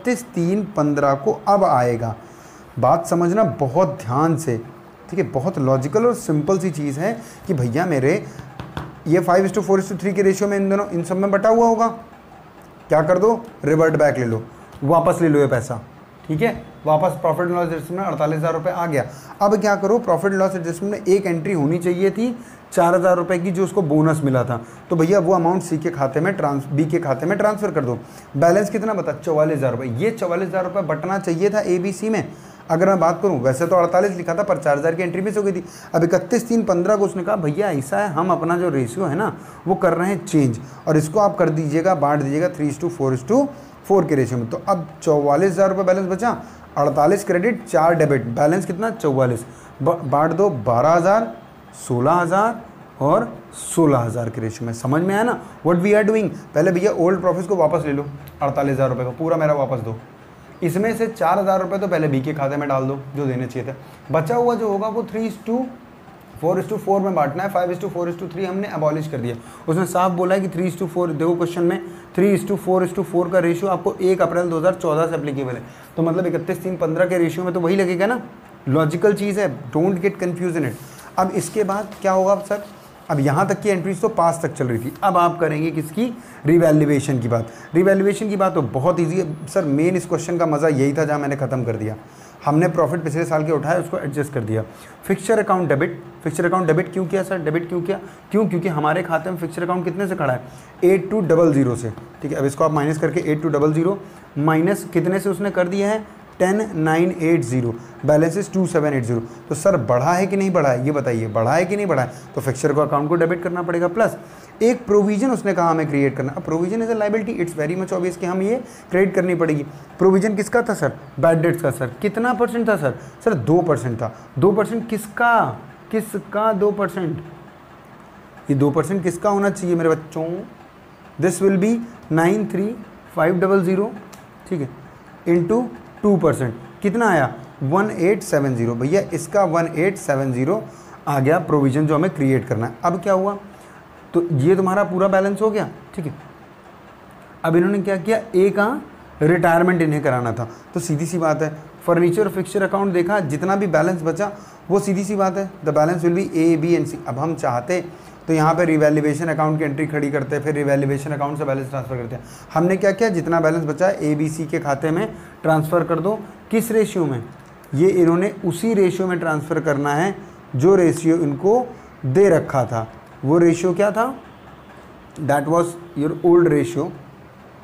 31/3/15 को अब आएगा। बात समझना बहुत ध्यान से, ठीक है, बहुत लॉजिकल और सिंपल सी चीज़ है कि भैया मेरे ये 5:4:3 के रेशियो में इन दोनों इन सब में बटा हुआ होगा, क्या कर दो, रिवर्ट बैक ले लो, वापस ले लो ये पैसा, ठीक है, वापस प्रॉफिट एंड लॉस एडजस्टमेंट में 48,000 रुपये आ गया। अब क्या करो, प्रॉफिट एंड लॉस एडजस्टमेंट में एक एंट्री होनी चाहिए थी 4,000 रुपये की जो उसको बोनस मिला था, तो भैया वो अमाउंट सी के खाते में बी के खाते में ट्रांसफ़र कर दो। बैलेंस कितना बता, 44,000 रुपये। ये 44,000 रुपये बटना चाहिए था ABC में। अगर मैं बात करूं, वैसे तो 48 लिखा था पर 4,000 की एंट्री मिस हो गई थी। अब 31/3/15 को उसने कहा भैया ऐसा है, हम अपना जो रेशियो है ना वो कर रहे हैं चेंज, और इसको आप कर दीजिएगा, बांट दीजिएगा 3:4:4 के रेशियो में। तो अब 44,000 रुपये बैलेंस बचा, 48 क्रेडिट 4 डेबिट, बैलेंस कितना, 44, बांट दो 12,000, 16,000 और 16,000 के रेशियो में। समझ में आया ना व्हाट वी आर डूइंग। पहले भैया ओल्ड प्रॉफिट्स को वापस ले लो, 48,000 रुपये का पूरा मेरा वापस दो, इसमें से 4,000 रुपये तो पहले बी के खाते में डाल दो जो देने चाहिए थे, बचा हुआ जो होगा वो 3:4:4 में बांटना है। 5:4:3 हमने अबॉलिश कर दिया, उसने साफ बोला है कि 3:4, देखो क्वेश्चन में 3:4:4 का रेशियो आपको 1 अप्रैल 2014 से एप्लीकेबल है, तो मतलब 31/3/15 के रेशियो में तो वही लगेगा ना, लॉजिकल चीज़ है, don't get confuse in it. अब इसके बाद क्या होगा सर, अब यहाँ तक की एंट्रीज तो पास तक चल रही थी, अब आप करेंगे किसकी, रिवैल्यूएशन की बात। रिवैल्यूएशन की बात तो बहुत इजी है सर, मेन इस क्वेश्चन का मज़ा यही था जहाँ मैंने ख़त्म कर दिया, हमने प्रॉफिट पिछले साल के उठाए उसको एडजस्ट कर दिया। Fixture account debit, fixture account debit क्यों किया सर, डेबिट क्यों किया, क्योंकि हमारे खाते में फिक्सचर अकाउंट कितने से खड़ा है, 8200 से, ठीक है। अब इसको आप माइनस करके 8200 माइनस कितने से उसने कर दिया है, 10,980, बैलेंस इज 2,780। तो सर बढ़ा है कि नहीं बढ़ा है, ये बताइए, बढ़ा है कि नहीं बढ़ा है, तो फिक्सचर को अकाउंट को डेबिट करना पड़ेगा। प्लस एक प्रोविजन उसने कहा हमें क्रिएट करना, अब provision is a liability, it's very much obvious कि हम ये क्रिएट करनी पड़ेगी। प्रोविजन किसका था सर, बैड डेट्स का। सर कितना परसेंट था सर, सर 2% था। 2% किसका, 2%, ये 2% किसका होना चाहिए मेरे बच्चों, दिस विल बी 93,500, ठीक है, इंटू 2%, कितना आया 1870। भैया इसका 1870 आ गया प्रोविज़न जो हमें क्रिएट करना है। अब क्या हुआ, तो ये तुम्हारा पूरा बैलेंस हो गया, ठीक है। अब इन्होंने क्या किया, एक रिटायरमेंट इन्हें कराना था, तो सीधी सी बात है फर्नीचर फिक्सचर अकाउंट देखा, जितना भी बैलेंस बचा वो सीधी सी बात है the balance will be A, B and C। अब हम चाहते तो यहाँ पे रिवैल्यूएशन अकाउंट की एंट्री खड़ी करते, फिर रिवैल्यूएशन अकाउंट से बैलेंस ट्रांसफ़र करते हैं। हमने क्या किया, जितना बैलेंस बचा है A, B, C के खाते में ट्रांसफ़र कर दो। किस रेशियो में, ये इन्होंने उसी रेशियो में ट्रांसफ़र करना है जो रेशियो इनको दे रखा था। वो रेशियो क्या था, that was your old ratio,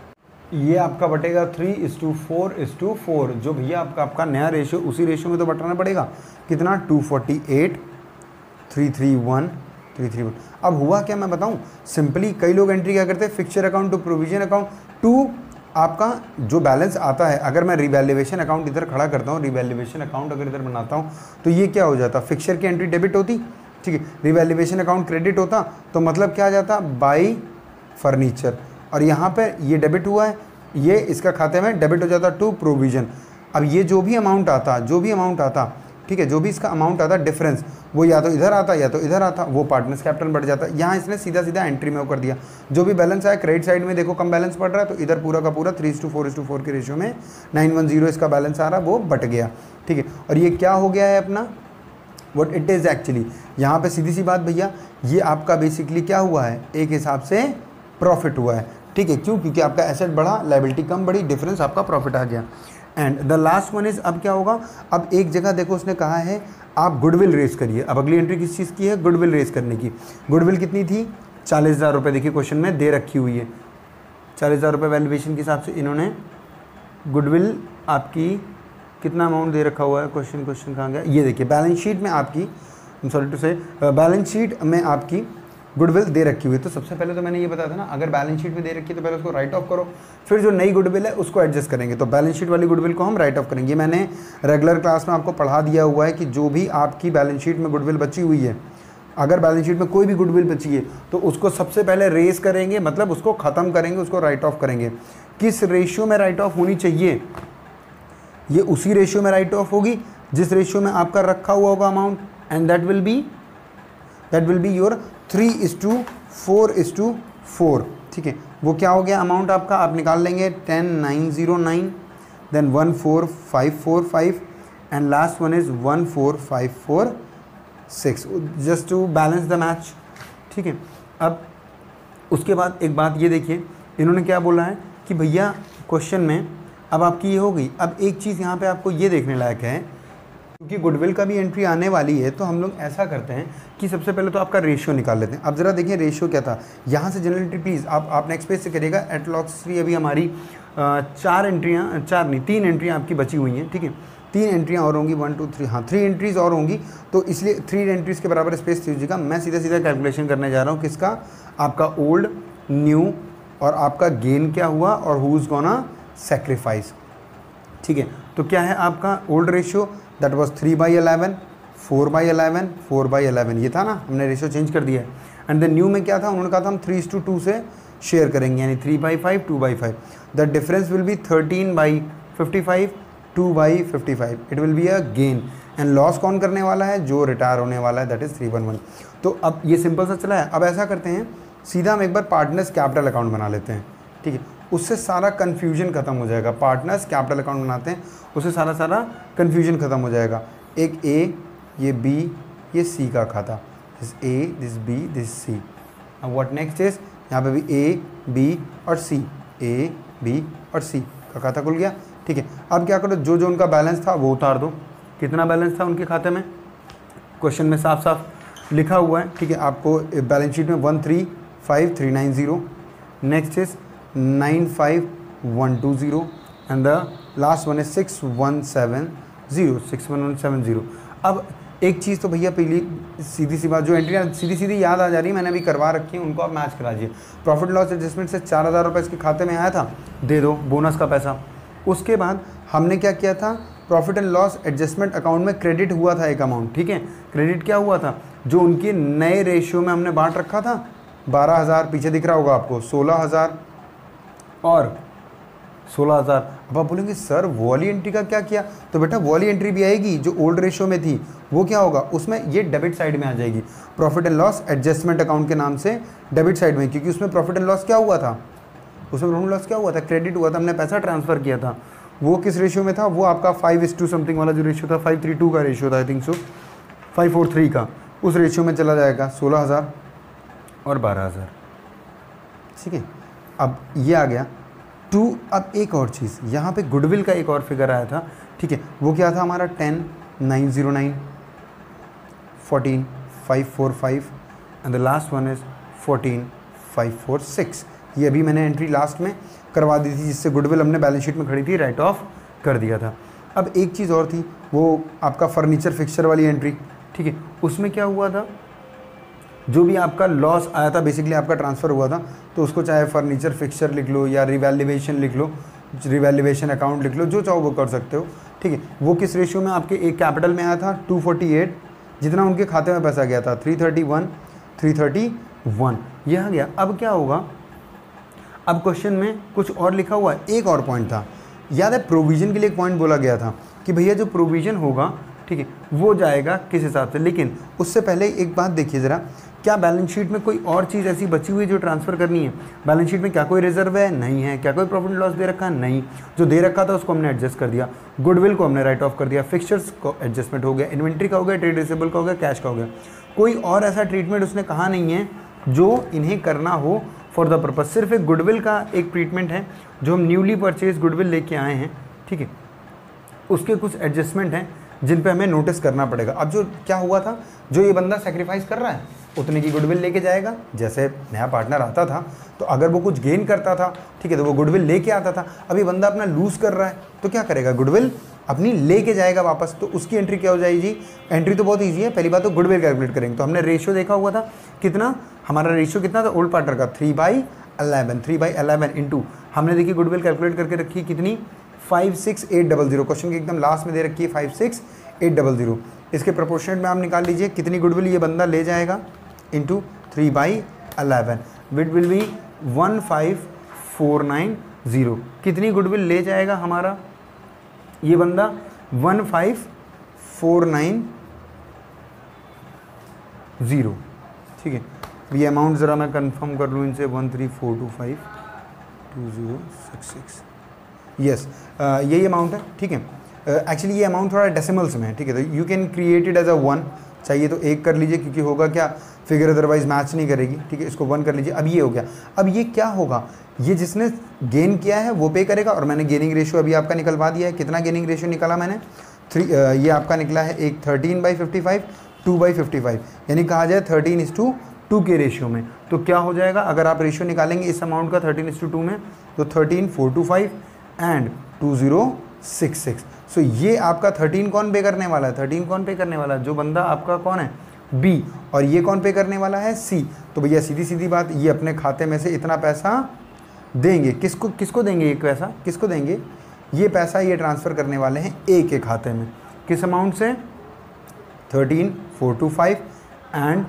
ये आपका बटेगा 3:4:4, जो भैया आपका नया रेशियो, उसी रेशियो में तो बटाना पड़ेगा। कितना? 248 331 331। अब हुआ क्या मैं बताऊं, सिंपली कई लोग एंट्री क्या करते हैं, fixture account to provision account to आपका जो बैलेंस आता है, अगर मैं रिवैल्यूएशन अकाउंट इधर खड़ा करता हूँ, रिवैल्यूएशन अकाउंट अगर इधर बनाता हूँ तो ये क्या हो जाता, फिक्चर की एंट्री डेबिट होती, ठीक है, रिवैल्यूएशन अकाउंट क्रेडिट होता, तो मतलब क्या आ जाता, बाई फर्नीचर, और यहाँ पे ये डेबिट हुआ है, ये इसका खाते में डेबिट हो जाता टू प्रोविजन। अब ये जो भी अमाउंट आता, ठीक है, जो भी इसका अमाउंट आता डिफरेंस, वो या तो इधर आता या तो इधर आता, वो पार्टनर्स कैपिटल बढ़ जाता। यहाँ इसने सीधा सीधा एंट्री में वो कर दिया, जो भी बैलेंस आया क्रेडिट साइड में देखो कम बैलेंस पड़ रहा है, तो इधर पूरा का पूरा 3:4:4 के रेशियो में 910 इसका बैलेंस आ रहा है, वो बट गया, ठीक है। और ये क्या हो गया है अपना, व्हाट इट इज़ एक्चुअली, यहाँ पे सीधी सी बात भैया, ये आपका बेसिकली क्या हुआ है, एक हिसाब से प्रॉफिट हुआ है, ठीक है। क्यों? क्योंकि आपका एसेट बढ़ा, लायबिलिटी कम बढ़ी, डिफरेंस आपका प्रॉफिट आ गया। And the last one is, अब क्या होगा, अब एक जगह देखो उसने कहा है आप गुडविल रेस करिए। अब अगली एंट्री किस चीज़ की है, गुडविल रेस करने की। गुडविल कितनी थी, 40,000 रुपये, देखिए क्वेश्चन में दे रखी हुई है, 40,000 रुपये वैल्यूएशन के हिसाब से इन्होंने गुडविल आपकी कितना अमाउंट दे रखा हुआ है, क्वेश्चन कहाँ गया, ये देखिए बैलेंस शीट में आपकी, सॉरी टू से, बैलेंस शीट में आपकी गुडविल दे रखी हुई है। तो सबसे पहले तो मैंने ये बताया था ना, अगर बैलेंस शीट में दे रखी है तो पहले उसको राइट ऑफ करो, फिर जो नई गुडविल है उसको एडजस्ट करेंगे। तो बैलेंस शीट वाली गुडविल को हम राइट ऑफ करेंगे। मैंने रेगुलर क्लास में आपको पढ़ा दिया हुआ है कि जो भी आपकी बैलेंस शीट में गुडविल बची हुई है, अगर बैलेंस शीट में कोई भी गुडविल बची है तो उसको सबसे पहले रेस करेंगे, मतलब उसको ख़त्म करेंगे, उसको राइट ऑफ करेंगे। किस रेशियो में राइट ऑफ होनी चाहिए, ये उसी रेशियो में राइट ऑफ होगी जिस रेशियो में आपका रखा हुआ होगा amount, and that will be your 3:4:4, ठीक है। वो क्या हो गया अमाउंट आपका, आप निकाल लेंगे 10,909, then 14,545 and last one is 14,546, just to balance the match, ठीक है। अब उसके बाद एक बात ये देखिए, इन्होंने क्या बोला है कि भैया क्वेश्चन में अब आपकी ये हो गई। अब एक चीज़ यहाँ पे आपको ये देखने लायक है, क्योंकि गुडविल का भी एंट्री आने वाली है, तो हम लोग ऐसा करते हैं कि सबसे पहले तो आपका रेशियो निकाल लेते हैं। अब ज़रा देखिए रेशियो क्या था, यहाँ से जनरल एंट्री प्लीज़ आप नेक्स्ट पेज से करिएगा। एटलॉक्स 3 अभी हमारी 3 एंट्रियाँ आपकी बची हुई हैं, ठीक है। 3 एंट्रियाँ और होंगी, 1 2 3, हाँ 3 एंट्रीज़ और होंगी, तो इसलिए 3 एंट्रीज़ के बराबर स्पेस दीजिएगा। मैं सीधा सीधा कैलकुलेशन करने जा रहा हूँ, किसका, आपका ओल्ड, न्यू, और आपका गेन क्या हुआ, और हु इज़ गोना सेक्रीफाइस, ठीक है। तो क्या है आपका ओल्ड रेशियो, दैट वाज 3/11, 4/11, 4/11, ये था ना, हमने रेशियो चेंज कर दिया है। एंड देन न्यू में क्या था, उन्होंने कहा था हम 3:2 से शेयर करेंगे, यानी 3/5, 2/5। The difference will be 13/55, 2/55, it will be a gain. And loss कौन करने वाला है, जो रिटायर होने वाला है, दैट इज़ 311। तो अब ये सिंपल सा चला है। अब ऐसा करते हैं, सीधा हम एक बार पार्टनर्स कैपिटल अकाउंट बना लेते हैं, ठीक है, उससे सारा कन्फ्यूजन ख़त्म हो जाएगा। पार्टनर्स कैपिटल अकाउंट बनाते हैं, उससे सारा कन्फ्यूजन ख़त्म हो जाएगा। एक ए, ये बी, ये सी का खाता, this A, this B, this C. अब व्हाट नेक्स्ट इज, यहाँ पे भी ए, बी और सी, ए, बी और सी का खाता खुल गया, ठीक है। अब क्या करो, जो जो उनका बैलेंस था वो उतार दो। कितना बैलेंस था उनके खाते में, क्वेश्चन में साफ साफ लिखा हुआ है, ठीक है। आपको बैलेंस शीट में 135,390, next is 95,120 and the last one है 6170। अब एक चीज़ तो भैया पहली सीधी सी बात, जो एंट्रियाँ सीधी याद आ जा रही है, मैंने अभी करवा रखी है, उनको आप मैच करा दीजिए। प्रॉफिट लॉस एडजस्टमेंट से 4,000 रुपये इसके खाते में आया था, दे दो बोनस का पैसा। उसके बाद हमने क्या किया था, profit and loss adjustment account में क्रेडिट हुआ था एक अमाउंट, ठीक है। क्रेडिट क्या हुआ था, जो उनके नए रेशियो में हमने बांट रखा था, 12,000 पीछे दिख रहा होगा आपको, 16,000 और 16,000। अब आप बोलेंगे सर वो वाली एंट्री का क्या किया, तो बेटा वो वाली एंट्री भी आएगी जो ओल्ड रेशियो में थी, वो क्या होगा, उसमें ये डेबिट साइड में आ जाएगी, profit and loss adjustment account के नाम से डेबिट साइड में, क्योंकि उसमें प्रॉफिट एंड लॉस क्या हुआ था, क्रेडिट हुआ था, हमने पैसा ट्रांसफ़र किया था। वो किस रेशियो में था, वो आपका 5:2 समथिंग वाला जो रेशियो था, 5:3:2 का रेशियो था, आई थिंक सो 5:4:3 का, उस रेशियो में चला जाएगा 16,000 और 12,000, ठीक है। अब ये आ गया 2। अब एक और चीज़, यहाँ पे गुडविल का एक और फिगर आया था, ठीक है, वो क्या था हमारा 10,909, 14,545 and the last one is 14,546। ये अभी मैंने एंट्री लास्ट में करवा दी थी, जिससे गुडविल हमने बैलेंस शीट में खड़ी थी, राइट ऑफ कर दिया था। अब एक चीज़ और थी, वो आपका फर्नीचर फिक्सचर वाली एंट्री, ठीक है। उसमें क्या हुआ था, जो भी आपका लॉस आया था, बेसिकली आपका ट्रांसफ़र हुआ था, तो उसको चाहे फर्नीचर फिक्सचर लिख लो या रिवैल्यूएशन लिख लो, रिवैल्यूएशन अकाउंट लिख लो, जो चाहो वो कर सकते हो, ठीक है। वो किस रेशियो में आपके एक कैपिटल में आया था 248, जितना उनके खाते में पैसा गया था 331 यह आ गया। अब क्या होगा, अब क्वेश्चन में कुछ और लिखा हुआ है, एक और पॉइंट था, याद है प्रोविज़न के लिए एक पॉइंट बोला गया था कि भैया जो प्रोविज़न होगा, ठीक है, वो जाएगा किस हिसाब से। लेकिन उससे पहले एक बात देखिए ज़रा, क्या बैलेंस शीट में कोई और चीज़ ऐसी बची हुई है जो ट्रांसफ़र करनी है? बैलेंस शीट में क्या कोई रिजर्व है? नहीं है। क्या कोई प्रॉफिट लॉस दे रखा है? नहीं। जो दे रखा था उसको हमने एडजस्ट कर दिया, गुडविल को हमने राइट ऑफ कर दिया, फिक्सचर्स को एडजस्टमेंट हो गया, इन्वेंट्री का हो गया, ट्रेड रिसीवेबल का हो गया, कैश का हो गया। कोई और ऐसा ट्रीटमेंट उसने कहा नहीं है जो इन्हें करना हो फॉर द पर्पज़। सिर्फ एक गुडविल का एक ट्रीटमेंट है, जो हम न्यूली परचेज गुडविल लेके आए हैं, ठीक है, उसके कुछ एडजस्टमेंट हैं जिन पे हमें नोटिस करना पड़ेगा। अब जो क्या हुआ था, जो ये बंदा सेक्रीफाइस कर रहा है उतने की गुडविल लेके जाएगा। जैसे नया पार्टनर आता था तो अगर वो कुछ गेन करता था, ठीक है, तो वो गुडविल लेके आता था। अभी बंदा अपना लूज़ कर रहा है तो क्या करेगा, गुडविल अपनी लेके जाएगा वापस। तो उसकी एंट्री क्या हो जाएगी? एंट्री तो बहुत ईजी है, पहली बात तो गुडविल कैलकुलेट करेंगे। तो हमने रेशियो देखा हुआ था, कितना हमारा रेशियो कितना था ओल्ड पार्टनर का, 3/11। 3/11 इंटू हमने देखी गुडविल कैलकुलेट करके रखी कितनी, 56800। क्वेश्चन के एकदम लास्ट में दे रखी है 56800। इसके प्रोपोर्शनेट में आप निकाल लीजिए कितनी गुडविल ये बंदा ले जाएगा इंटू 3/11, विच विल बी 15490। कितनी गुडविल ले जाएगा हमारा ये बंदा? 15490, ठीक है। ये अमाउंट ज़रा मैं कंफर्म कर लूँ इनसे, 134252066, यस, यही अमाउंट है, ठीक है। एक्चुअली ये अमाउंट थोड़ा डेसिमल्स में है, ठीक है, तो you can create it as a 1, चाहिए तो 1 कर लीजिए, क्योंकि होगा क्या, फिगर अदरवाइज मैच नहीं करेगी, ठीक है। इसको 1 कर लीजिए। अब ये हो गया। अब ये क्या होगा, ये जिसने गेन किया है वो पे करेगा, और मैंने गेनिंग रेशियो अभी आपका निकलवा दिया है। कितना गेनिंग रेशियो निकाला मैंने? 3, ये आपका निकला है एक 13/55, 2/55, यानी कहा जाए 13:2 के रेशियो में। तो क्या हो जाएगा, अगर आप रेशियो निकालेंगे इस अमाउंट का 13:2 में, तो 13425 एंड 2066। सो ये आपका 13 कौन पे करने वाला है? 13 कौन पे करने वाला है? जो बंदा आपका कौन है, बी, और ये कौन पे करने वाला है, सी। तो भैया सीधी सीधी बात, ये अपने खाते में से इतना पैसा देंगे। किसको देंगे ये पैसा? किसको देंगे ये पैसा? ये ट्रांसफ़र करने वाले हैं ए के खाते में। किस अमाउंट से? 13425 and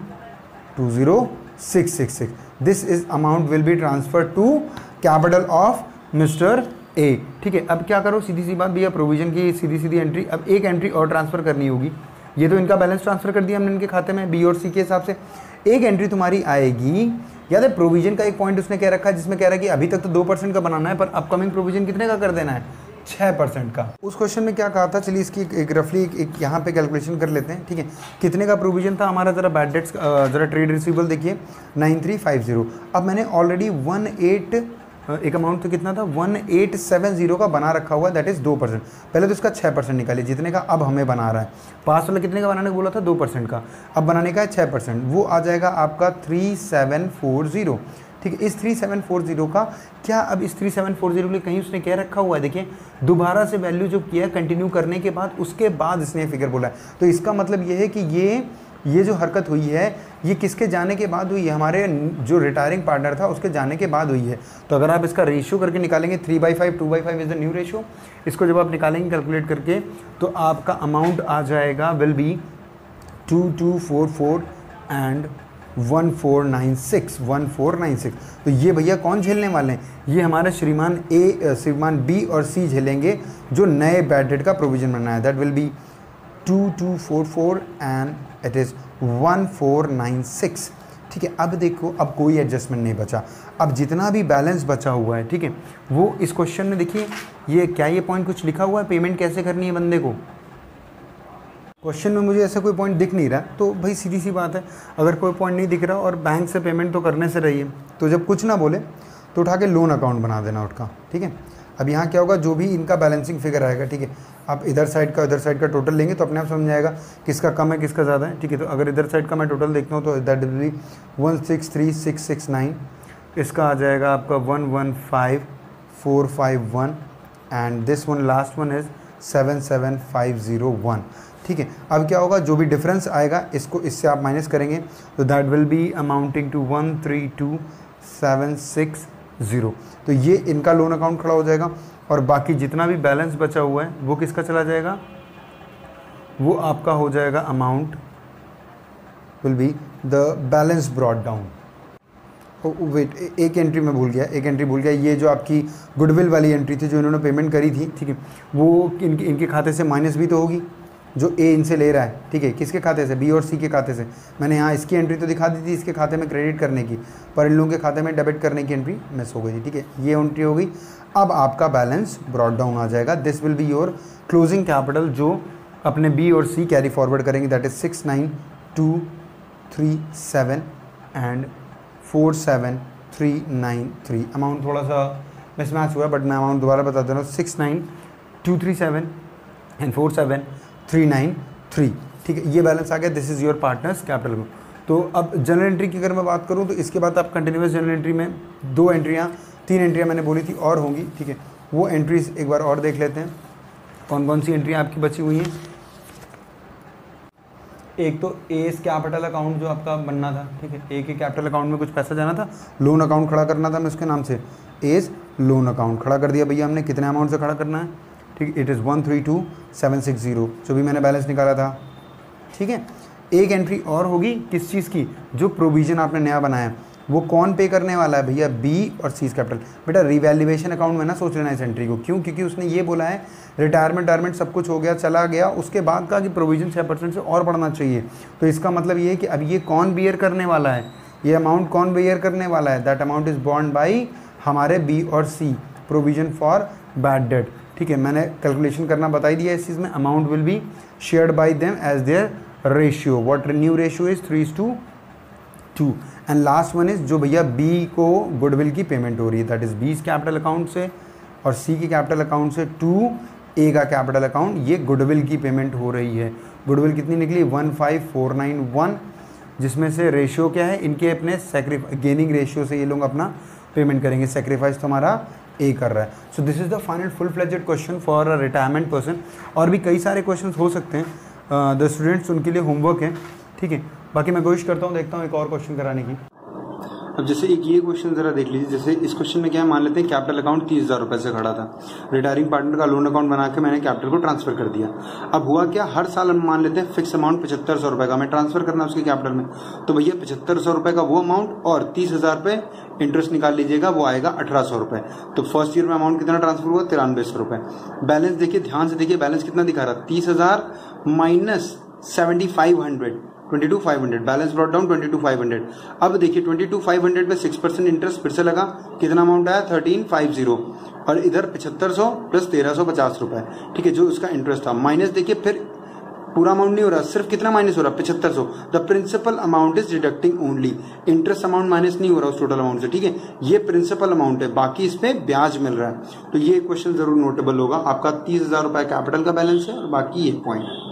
20666। This is amount will be transfer to capital of mister A, ठीक है। अब क्या करो, सीधी सी बात भैया, प्रोविजन की सीधी सीधी एंट्री, अब एक एंट्री और ट्रांसफ़र करनी होगी। ये तो इनका बैलेंस ट्रांसफ़र कर दिया हमने इनके खाते में बी और सी के हिसाब से। एक एंट्री तुम्हारी आएगी, याद है प्रोविजन का एक पॉइंट उसने कह रखा है, जिसमें कह रहा है कि अभी तक तो 2% का बनाना है, पर अपकमिंग प्रोविजन कितने का कर देना है, 6% का। उस क्वेश्चन में क्या कहा था, चलिए इसकी एक रफली एक यहाँ पे कैलकुलेशन कर लेते हैं, ठीक है। कितने का प्रोविजन था हमारा, ज़रा बैड डेट्स, ज़रा ट्रेड रिसीवेबल देखिए 9350। अब मैंने ऑलरेडी 18 एक अमाउंट तो कितना था, 1870 का बना रखा हुआ, दैट इज़ 2%। पहले तो इसका 6% निकालिए, जितने का अब हमें बना रहा है। पास वाला कितने का बनाने को बोला था, 2% का, अब बनाने का है 6%। वो आ जाएगा आपका 3740, ठीक है। इस 3740 का क्या, अब इस 3740 के लिए कहीं उसने क्या रखा हुआ है, देखिए दोबारा से वैल्यू जो किया है कंटिन्यू करने के बाद, उसके बाद इसने फिगर बोला है। तो इसका मतलब ये है कि ये जो हरकत हुई है ये किसके जाने के बाद हुई है, हमारे जो रिटायरिंग पार्टनर था उसके जाने के बाद हुई है। तो अगर आप इसका रेशियो करके निकालेंगे 3/5, 2/5 इज़ द न्यू रेशियो। इसको जब आप निकालेंगे कैलकुलेट करके, तो आपका अमाउंट आ जाएगा विल बी 2244 एंड 1496। तो ये भैया कौन झेलने वाले हैं, ये हमारे श्रीमान ए, श्रीमान बी और सी झेलेंगे, जो नए बैड डेट का प्रोविजन बनना है। That will be 2244 and it is 1496, ठीक है। अब देखो, अब कोई एडजस्टमेंट नहीं बचा, अब जितना भी बैलेंस बचा हुआ है, ठीक है, वो इस क्वेश्चन में देखिए, ये क्या, ये पॉइंट कुछ लिखा हुआ है, पेमेंट कैसे करनी है बंदे को। क्वेश्चन में मुझे ऐसा कोई पॉइंट दिख नहीं रहा, तो भाई सीधी सी बात है, अगर कोई पॉइंट नहीं दिख रहा और बैंक से पेमेंट तो करने से रही है, तो जब कुछ ना बोले तो उठा के लोन अकाउंट बना देना उसका, ठीक है। अब यहाँ क्या होगा, जो भी इनका बैलेंसिंग फिगर आएगा, ठीक है, आप इधर साइड का टोटल लेंगे तो अपने आप समझ आएगा किसका कम है किसका ज़्यादा है, ठीक है। तो अगर इधर साइड का मैं टोटल देखता हूँ तो दैट विल बी 163669, इसका आ जाएगा आपका 115451 and this one last one is 77501। ठीक है, अब क्या होगा, जो भी डिफरेंस आएगा इसको इससे आप माइनस करेंगे तो that will be amounting to 132760। तो ये इनका लोन अकाउंट खड़ा हो जाएगा और बाकी जितना भी बैलेंस बचा हुआ है वो किसका चला जाएगा, वो आपका हो जाएगा amount will be the balance brought down. Wait, एक एंट्री मैं भूल गया, ये जो आपकी गुडविल वाली एंट्री थी जो इन्होंने पेमेंट करी थी, ठीक है, वो इनके खाते से माइनस भी तो होगी जो ए इनसे ले रहा है। ठीक है, किसके खाते से, बी और सी के खाते से। मैंने यहाँ इसकी एंट्री तो दिखा दी थी इसके खाते में क्रेडिट करने की, पर इन लोगों के खाते में डेबिट करने की एंट्री मिस हो गई थी। ठीक है, ये एंट्री हो गई। अब आपका बैलेंस ब्रॉट डाउन आ जाएगा। This will be your closing capital जो अपने बी और सी कैरी फॉरवर्ड करेंगे, दैट इज 69237 एंड 47393। अमाउंट थोड़ा सा मिसमैच हुआ बट मैं अमाउंट दोबारा बता दे रहा हूँ, 69237 एंड 47393। ठीक है, ये बैलेंस आ गया। This is your partners capital. तो अब जनरल एंट्री की अगर मैं बात करूँ तो इसके बाद आप कंटिन्यूस जनरल एंट्री में 3 एंट्रियाँ मैंने बोली थी और होंगी। ठीक है, वो एंट्रीज एक बार और देख लेते हैं कौन कौन सी एंट्रियाँ आपकी बची हुई हैं। एक तो एस कैपिटल अकाउंट जो आपका बनना था। ठीक है, ए के कैपिटल अकाउंट में कुछ पैसा जाना था, लोन अकाउंट खड़ा करना था, मैं उसके नाम से एस लोन अकाउंट खड़ा कर दिया भैया हमने। कितने अमाउंट से खड़ा करना है, ठीक, इट इज़ 132760 जो भी मैंने बैलेंस निकाला था। ठीक है, एक एंट्री और होगी किस चीज़ की, जो प्रोविज़न आपने नया बनाया वो कौन पे करने वाला है भैया, बी और सी कैपिटल। बेटा रिवैल्यूएशन अकाउंट में ना सोच लेना इस एंट्री को, क्यों, क्योंकि उसने ये बोला है रिटायरमेंट सब कुछ हो गया चला गया, उसके बाद का कि प्रोविज़न 6% से और बढ़ना चाहिए। तो इसका मतलब ये है कि अब ये कौन बियर करने वाला है, ये अमाउंट कौन बियर करने वाला है, that amount is borne by हमारे बी और C, provision for bad debt. ठीक है, मैंने कैलकुलेशन करना बता ही दिया इस चीज़ में। Amount will be shared by them as their ratio. What new ratio is 3:2। And last one is जो भैया बी को गुडविल की पेमेंट हो रही है, that is B capital account से और सी की कैपिटल अकाउंट से टू ए का कैपिटल अकाउंट, ये गुडविल की पेमेंट हो रही है। गुडविल कितनी निकली, 15491, जिसमें से रेशियो क्या है, इनके अपने गेनिंग रेशियो से ये लोग अपना पेमेंट करेंगे। सेक्रीफाइस तो हमारा ए कर रहा है। So this is the final full fledged question for a retirement person. और भी कई सारे क्वेश्चन हो सकते हैं द स्टूडेंट्स, उनके लिए होमवर्क है। ठीक है, बाकी मैं कोशिश करता हूँ, देखता हूँ एक और क्वेश्चन कराने की। अब जैसे एक ये क्वेश्चन जरा देख लीजिए। जैसे इस क्वेश्चन में क्या है, मान लेते हैं कैपिटल अकाउंट 30,000 रुपये से खड़ा था, रिटायरिंग पार्टनर का लोन अकाउंट बना के मैंने कैपिटल को ट्रांसफर कर दिया। अब हुआ क्या, हर साल हम मान लेते हैं फिक्स अमाउंट 7500 रुपये का हमें ट्रांसफर करना उसके कैपिटल में। तो भैया 7500 रुपये का वो अमाउंट और 30,000 रुपये इंटरेस्ट निकाल लीजिएगा, वो आएगा 1800 रुपये। तो फर्स्ट ईयर में अमाउंट कितना ट्रांसफर हुआ, 9300 रुपये। बैलेंस देखिए, ध्यान से देखिए, बैलेंस कितना दिखा रहा, 30,000 माइनस 7500, 22,500। Balance brought down 22,500। अब देखिए 22,500 में 6% इंटरेस्ट फिर से लगा, कितना अमाउंट आया, 1350। और इधर 7500 प्लस 1350 रुपए, ठीक है, जो उसका इंटरेस्ट था। माइनस देखिए, फिर पूरा अमाउंट नहीं हो रहा, सिर्फ कितना माइनस हो रहा, 7500। The principal amount is deducting only, interest amount minus नहीं हो रहा उस टोटल अमाउंट से। ठीक है, ये प्रिंसिपल अमाउंट है, बाकी इस पे ब्याज मिल रहा है। तो ये क्वेश्चन जरूर नोटेबल होगा। आपका 30,000 रुपए कैपिटल का बैलेंस है और बाकी ये पॉइंट है।